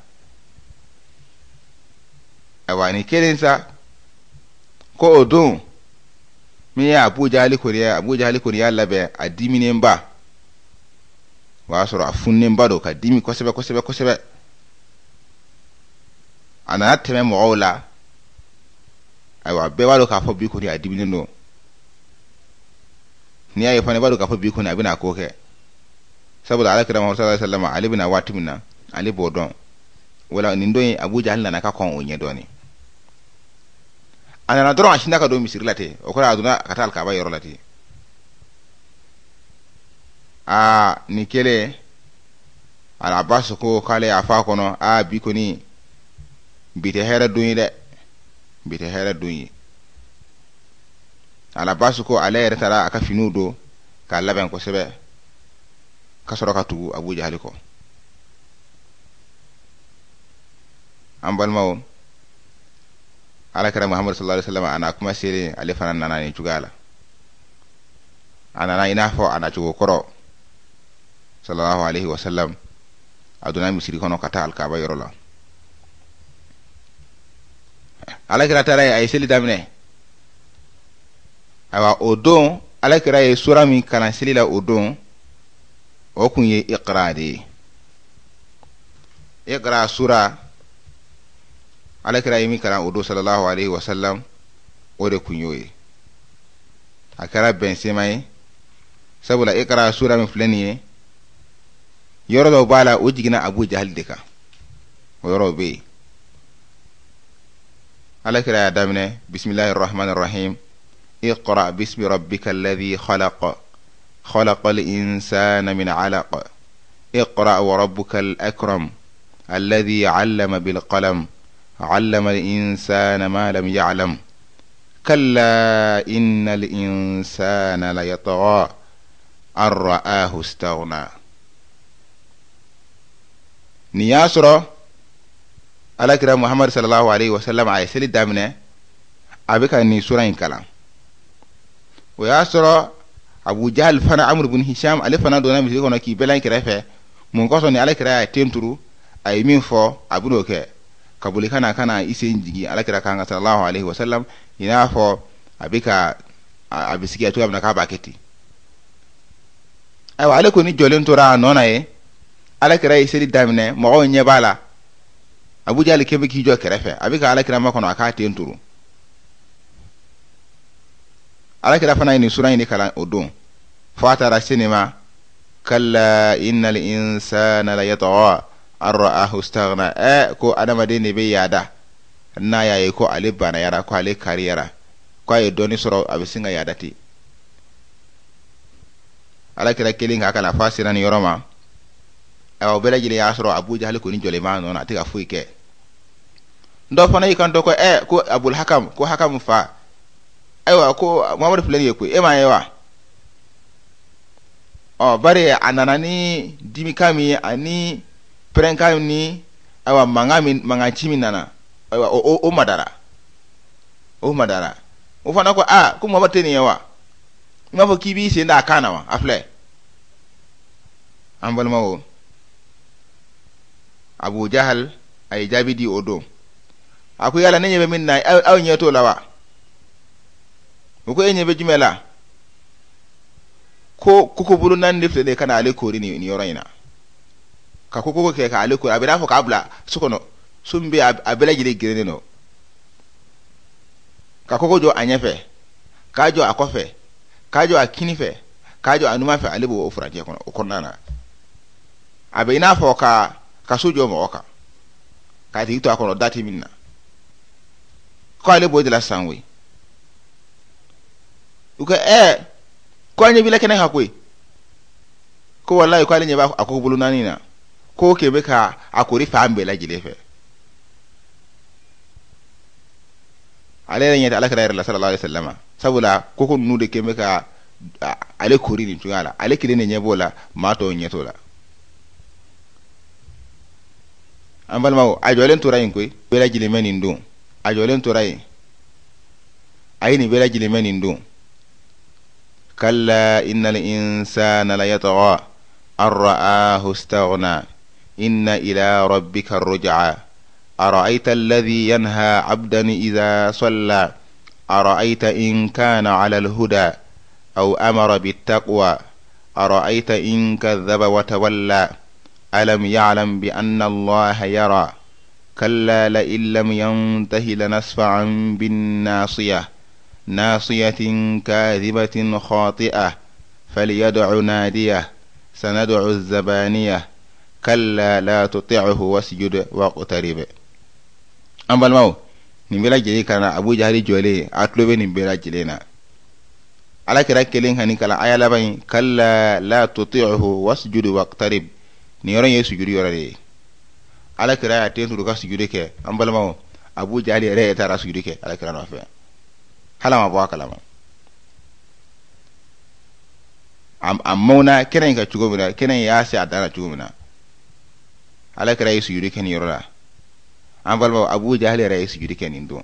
awani kelensa ko odun mi ya abu jahali koriya abu jahali koriya labe adimine mba wa soro afunne mba do ka dimi kosebe kosebe kosebe ana teme mo ola aywa be walo ka fo bi ko ni adimine no ni ay fane walo ka fo bi ko ni abina ko ke saboda alakira muhammad sallallahu alaihi wasallam ali bin awatimna ali bodon wala ni ndoyi abu jahali na ka kon onye doni ana na dron ashinda ka do misiri late o ko aduna katal ka ba yoro late a ni kele ala abbas ko kale afa kono a bi ko ni bite hera duyi de bite hera duyi ala abbas ko ale retara aka finudo ka laben ko sebe ka soro ka tugu abu jahali ko ambal mawo ala kara muhammad sallallahu alaihi wasallam ana kuma sere ale fanan nana ni jugala ana na ina fo ana jugo koro sallallahu alaihi wasallam aduna misiri kono kata al kaba yorola ala kara tare ay seli damne awa odon ala kara e sura mi kana seli la odon o kunye iqra de iqra sura ala kira yimi kana odo sallallahu alaihi wasallam o de kunyoye akara ben semay sabula ikra sura min flaniye yoro do bala o jigina abu jahal deka o yoro be ala kira damne bismillahir rahmanir rahim اقرأ باسم ربك الذي خلق خلق الإنسان من علق اقرأ وربك الأكرم الذي علم بالقلم علم الإنسان ما لم يعلم كلا إن الإنسان ليطغى أن رآه استغنى. نياسرو على كلام محمد صلى الله عليه وسلم على سيد دامنه أبيك أني سورة كلام وياسرو أبو جهل فنا عمرو بن هشام على فنا دونا مسيكونا كي بلان كرافة من قصني على كرا تيمترو أي مين فو أبو نوكه kabuli kana kana isen jigi alakira kanga sallallahu alaihi wasallam ina fo abika abisikia tu abna ka baketi ay wa alako ni jolen tora nona e alakira isedi damne mo nye bala abu jali kebe ki jo kerefe abika alakira makono akati enturu alakira fana ni sura ni kala odon fatara sinema kalla innal insana la yatgha arra'ahu istaghna e ko adama de ne be yada na yayi ko ale bana yara ko ale kariyara ko ay doni soro abisinga yadati ala kira kelinga kala fasirani yoroma aw bela jile ya soro abu jahal ko ni jole ma non atika fuike ndo fana yikan do ko e ko abul hakam ko hakam fa aywa ko muhammad fulani ko e ma yewa o bare ananani dimi kami ani prenka ni awa mangami mangachimi nana awa o, o, o madara o madara o fana ko a ko mo bateni yawa ngafo kibi se nda kana wa afle ambal mawo abu jahal ay jabidi odo aku yala nenye be minna aw nyeto lawa ko enye be jumela ko kuko bulu nan defle de kana ale kori ni ni yorayna ka koko ke ka ale ko abira fo ka abla sukono sumbi abela jile girene no ka koko jo anyefe ka jo akofe ka jo akinife ka jo anuma fe alebo ofraje kono okonnana abe ina fo ka ka sojo mo oka ka ti to akono dati minna ko alebo de la sanwe uka e ko anye bila kene hakwe ko wallahi ko ale nye ba akoko bulu nani na ko kebe ka akori fa ambela jilefe ale nyata ala kala sallallahu alaihi wasallam sabula ko ko nude kebe ka ale kori ni tugala ale kile ne nyebola mato nyetola ambal mawo ajolen turayin koy bela jile menin dum ajolen turayin ayini bela jile menin dum kalla innal insana la yatgha arra'ahu istaghna inna ila rabbika arruj'a ara'aita alladhi yanha 'abdan idha salla ara'aita in kana 'ala al-huda aw amara bit-taqwa ara'aita in kadhaba wa tawalla alam ya'lam bi anna allaha yara kalla la illam yantahi lanasfa'an bin-nasiyah nasiyatin kadhibatin khati'ah falyad'u nadiyah sanad'u az-zabaniyah kalla la tuti'hu wasjud waqtarib. Ambal maw ni bela jeli kana abu jahali jole atlobe ni bela jelena ala kira kelen hani kala ayala bay kalla la tuti'hu wasjud waqtarib ni yoron yesu juri yorade ala kira ya tentu ka sujude ke ambal maw abu jahali re tara sujude ke ala kira no fa hala ma bo kala ma am amona kenen ka chugomina kenen ya se adana chugomina ala kira yesu yuri ken yorora ambal ba abu jahl ra yesu yuri ken indo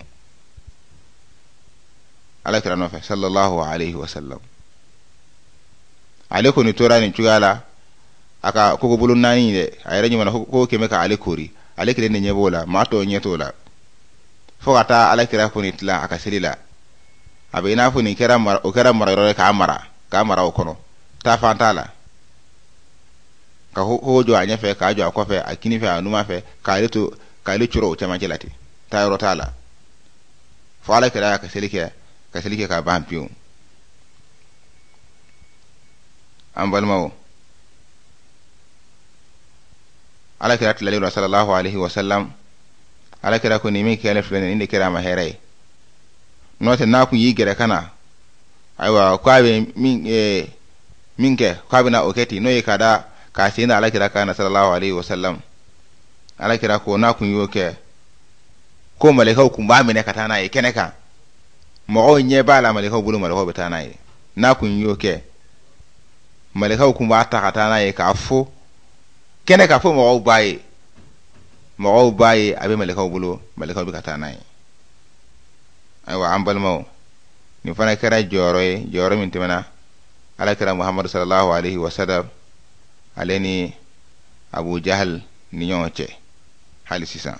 ala kira no fa sallallahu alaihi wasallam ale ko ni tora ni chugala aka ko bulun nani de ay ranyu mana ko ke meka ale kori ale kire ne nyebola mato nyetola fogata ala kira ko ni tla aka selila abe ina fu ni kira mar o kira mar ro ka amara ka amara o kono ta fantala ka hojo anya fe ka jo akofe akini fe anuma fe ka leto ka le churo chama jelati ta yoro tala fala kira ka selike ka selike ka bampiu ambal mawo ala kira tilali sallallahu alaihi wasallam ala kira ko ni mi kele flene inde kira ma here note na ku yi gere kana aywa kwabe min e minke kwabe na oketi no yikada ka sina ala kira kana sallallahu alaihi wasallam ala kira ko na kun yoke ko malikaw kun ba mine katana ye keneka mo nye ba la malikaw bulu malikaw betana ye na kun yoke malikaw kun ba ta katana ye ka fo keneka fo mo ba ye mo ba ye abe malikaw bulu malikaw bi katana ye aywa ambal mo ni fana kara joro ye joro min timana ala kira muhammad sallallahu alaihi wasallam aleni abu jahl ni ñoce hali sisan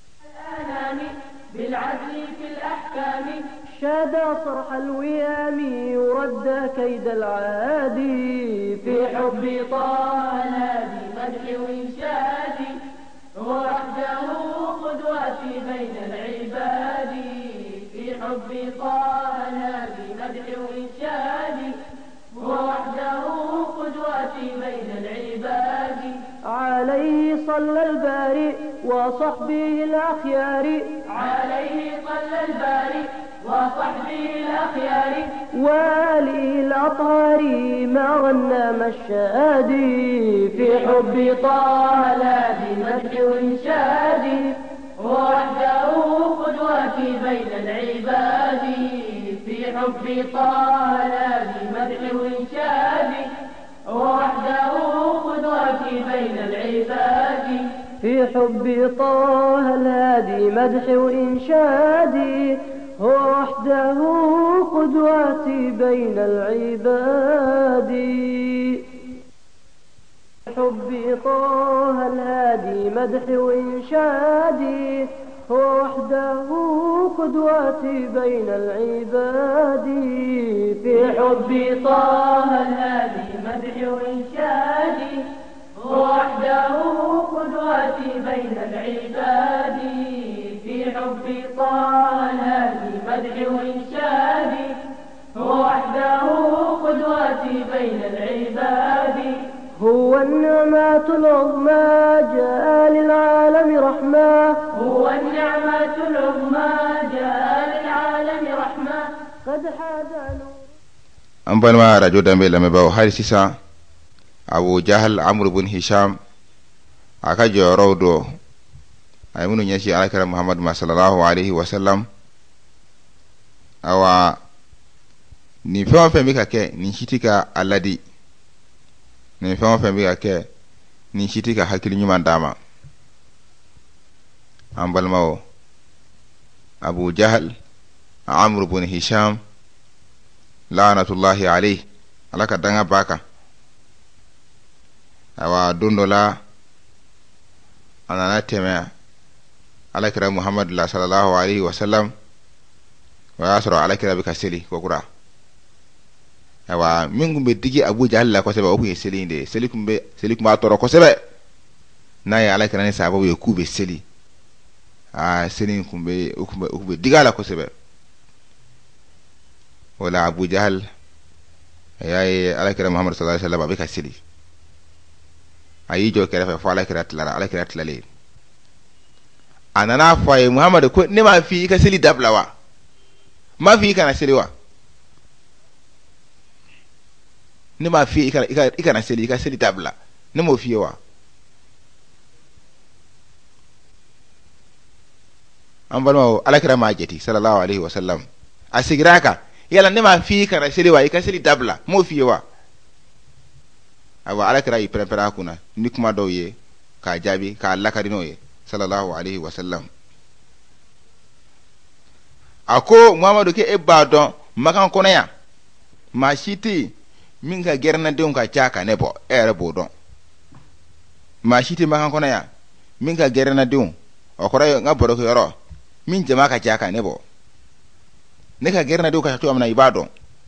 بالعدل في الأحكام شاد صرح الويام ورد كيد العادي في حب طه الهادي مدح وإنشاد وحده قدوتي بين العباد في حب طه الهادي مدح وإنشاد وحده قدوتي بين العباد عليه صلى الباري وصحبه الأخيار عليه صلى الباري وصحبه الأخيار والي الأطهار ما غنى مشادي في حب طه الهادي مدح وإنشادي وحده قدوتي بين العباد في حب طه الهادي مدح وإنشادي وحده قدوتي بين العباد في حب طه الهادي مدح وإنشادي وحده قدوتي بين العباد حب طه الهادي مدح وإنشادي وحده قدوتي بين العباد في حب طه الهادي مدح وإنشادي وحده قدوتي بين العباد في حب طه الهادي مدح وإنشادي وحده قدوتي بين العباد هو النعمة العظمى جاء للعالم رحمة هو النعمة العظمى جاء للعالم رحمة قد حاد أمبال ما رجو دمبي لما باو هاري سيسا أبو جهل عمرو بن هشام أكا جورو دو أي منو نيشي على كلام محمد صلى الله عليه وسلم أو ni fɛn fɛn bɛ ka kɛ nin si tɛ ka a ladi nin fɛn fɛn bɛ ka kɛ nin si tɛ ka hakili ɲuman d'a ma an balimaw abu jahal amr ibn hisham laanatullahi alayhi ala ka danga b'a kan awa don dɔ la a nana tɛmɛ alakira muhammad la sallallahu alayhi wa sallam o y'a sɔrɔ alakira bɛ ka seli kokura awa min kun bɛ digi abu jahal la kosɛbɛ o kun ye seli in de ye seli kun bɛ seli kun b'a tɔɔrɔ kosɛbɛ n'a ye alakira ni sahabaw ye k'u bɛ seli aa seli in kun bɛ o kun bɛ o kun bɛ digi a la kosɛbɛ o la abu jahal a y'a ye alakira muhammad sallallahu alaihi wa sallam a bɛ ka seli a y'i jɔ kɛrɛfɛ fo alakira tilara alakira tilalen a nana fɔ a ye muhammad ko ne m'a f'i i ka seli dabila wa m'a f'i i kana seli wa ne m'a f'i i kana i kana seli i ka seli dabila ne m'o f'i ye wa an balimaw alakira m'a jate sallallahu alaihi wa sallam a segira a kan yala ne m'a f'i i kana seli wa i ka seli dabila m'o f'i ye wa awa alakira y'i pɛrɛn-pɛrɛn a kunna ni kuma dɔw ye k'a jaabi k'a lakari n'o ye sallallahu alaihi wa sallam a ko muhamadu ke e b'a dɔn makan kɔnɔ yan maa si tɛ yen min ka gɛrɛnnadenw ka ca ka ne bɔ e yɛrɛ b'o dɔn maa si tɛ makan kɔnɔ yan min ka gɛrɛnnadenw o kɔrɔ ye n ka barokɛyɔrɔ min jama ka ca ka ne bɔ ne ka gɛrɛnnadenw ka ca cogo min na i b'a dɔn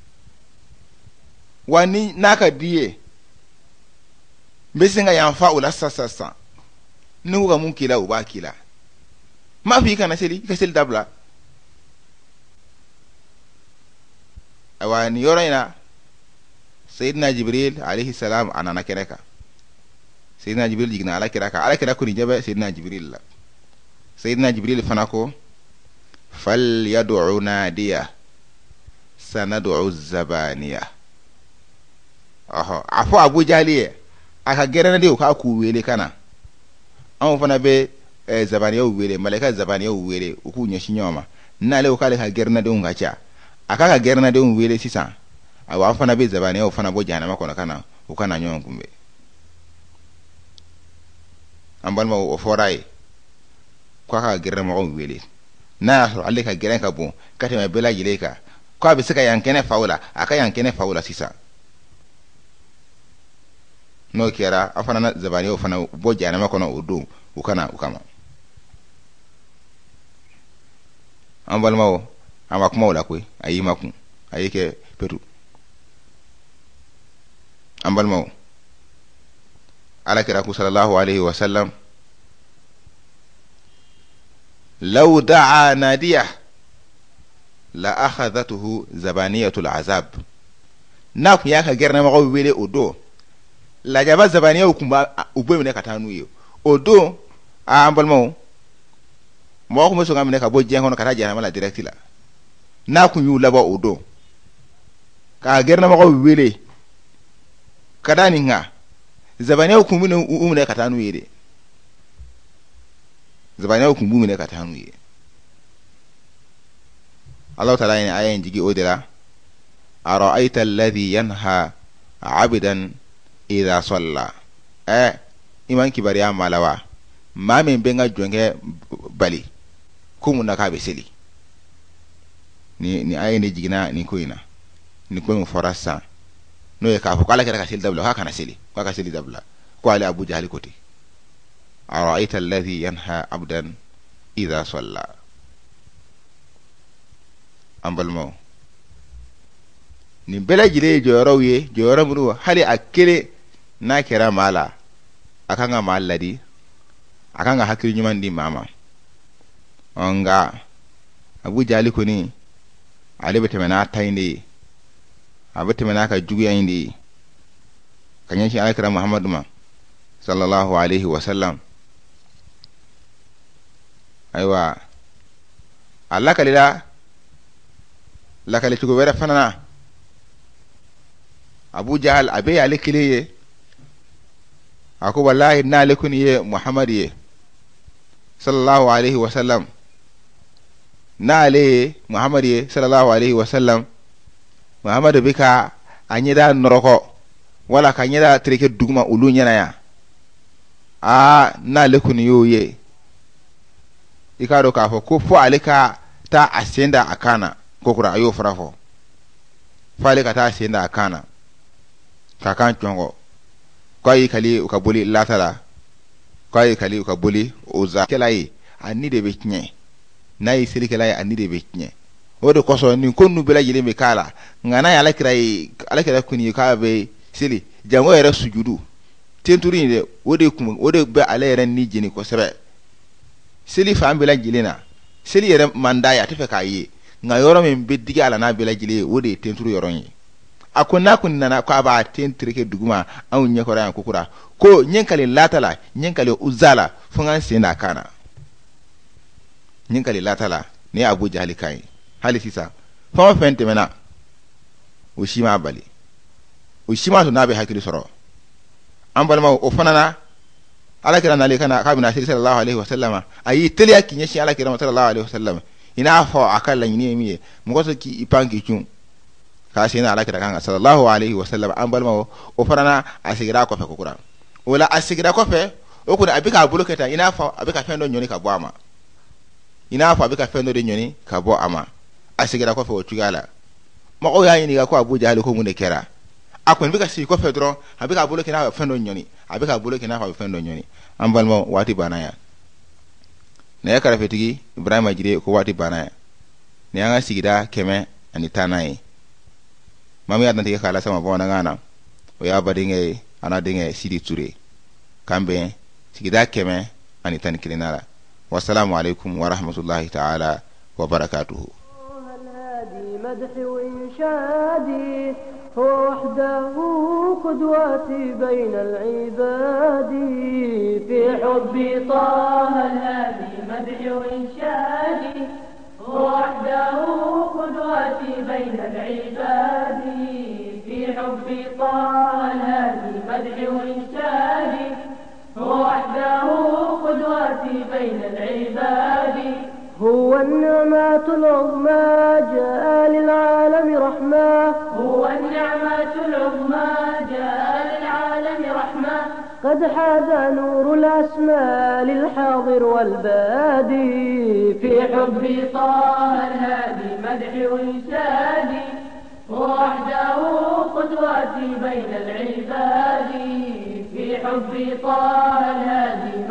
wa ni n'a ka di ye n bɛ se ka yanfa o la sisan sisan ni ko ka mun k'i la o b'a k'i la m'a fɔ i kana seli i ka seli dabila ayiwa nin yɔrɔ in na sayidina jibril alayhi salam a nana kɛnɛ kan sayidina jibril jiginna ala kira kan ala kira ko nin ɲɛ bɛ sayidina jibril la sayidina jibril fana ko fal yad'u nadiya sanad'u zabaniya ɔhɔ a fɔ abu jahali ye a ka gɛrɛnnadenw k'a k'u wele ka na anw fana bɛ e zabaniya wele malaika zabaniya wele uku nyoshi nyoma nale ukale ka gerna de unga cha akaka gerna de un wele sisa awa fana be zabaniya fana bo jahannama kono kana ukana nyon kumbe ambal ma o foray ko ka gerna mo wele na so alle ka gerna ka bon kate ma bela yileka ko abi sika yankene faula aka yankene faula sisa no kera afana na zabaniya fana bo jahannama kono udu ukana ukama ambal mawo ama kuma wala koy ayi makun ayi ke petu ambal mawo ala kira ku sallallahu alaihi wasallam law da'a nadiyah la akhadhatuhu zabaniyatul azab na ku ya ka gerna mawo wele odo la jaba zabaniya ukumba ubwe ne katanu yo odo a ambal mawo mo ko muso ngamne ka bo jengo no kata jana mala direct la na ku yu laba odo ka gerna ma ko wele kada ni nga zabane ku mu ne um ne kata nu yede zabane ku mu ne kata nu yede Allah ta'ala ni ayen jigi odira ara'aita alladhi yanha 'abdan idha salla eh iman kibariya malawa ma men benga jonge bali kumu na kabe seli ni ni ayi ni jigina ni koina ni ko mo forasa no e ka fo kala kera ka seli dabla ha kana seli ko ka seli dabla ko ali abu jahal koti ara'aita alladhi yanha abdan idha salla ambal mo ni bela jile joro ye joro mu hali akele na kera mala akanga maladi akanga hakiri nyuman di mama onga abu jali kuni ale betemena tayndi abetemena ka jugu yindi kanyen shi alakira muhammadu ma sallallahu alaihi wasallam aywa alla kalila la kale tugo wera fanana abu jahal abe ale kiliye ako wallahi na lekuni ye muhammad ye sallallahu alaihi wasallam na ale muhammad ye sallallahu alaihi wasallam muhammad bika anyida noroko wala ka nyida treke duguma ulu nyana ya a na lekuni yo ye ikado ka fo ko fo alika ta asenda akana kokura ayo frafo fale ka ta asenda akana kakan chongo kwayi kali ukabuli latala kwayi kali ukabuli uza kelai ani de betnye nayi sili kelai ani de betnye odo koso ni konnu bela yele me kala ngana ya alakirai alakira kuni ka be sili jango yere sujudu tenturi de wode kum wode be alere ni jini ko sebe sili fa ambela jilena sili yere mandaya tefe kayi nga yoro men beddiga ala na bela jile wode tenturu yoronyi akonna kunna na ko aba tentrike duguma an nye ko ran kukura ko nyenkale latala nyenkale uzala fungan sina kana nyenkale latala ne abu jahali kai hali sisa fa fente mena ushima bali ushima to nabe hakili soro ambal ma o fanana ala kira na le kana kabina sallallahu alaihi wasallama ayi teliya kinye shi ala kira sallallahu alaihi wasallama ina fa akalla ni miye mu ko so ki ipangi chun ka sina ala kira kan sallallahu alaihi wasallam an balma o farana asigira ko fe ko kuran wala asigira ko fe o ko abika buloketa ina fa abika fendo nyoni ka bo ama ina fa abika fendo de nyoni ka bo ama asigira ko fe o tugala ma o ya ni ga ko abuja hali ko mun de kera akon bika si ko fe dron abika buloketa fendo nyoni abika buloketa fa fendo nyoni an balma wati banaya ne kara fetigi ibrahima jide ko wati banaya ne anga sigida keme ani tanayi mami adna tike kala sama bona ngana o ya badinge ana dinge sidi ture kambe sigida keme ani tan kilinala wassalamu alaikum wa rahmatullahi ta'ala wa barakatuhu مدحي وإنشادي هو وحده قدوتي بين العباد في حب طه الهادي مدحي وإنشادي هو وحده قدوتي بين العباد في حب طه الهادي مدحي وإنشادي هو وحده قدوتي بين النعمة العظمى جاء للعالم رحمة هو النعمة العظمى جاء للعالم رحمة قد حاز نور الأسماء للحاضر والبادي في حب طه الهادي مدح وإنشادي وحده قدوتي بين العباد في حب طه الهادي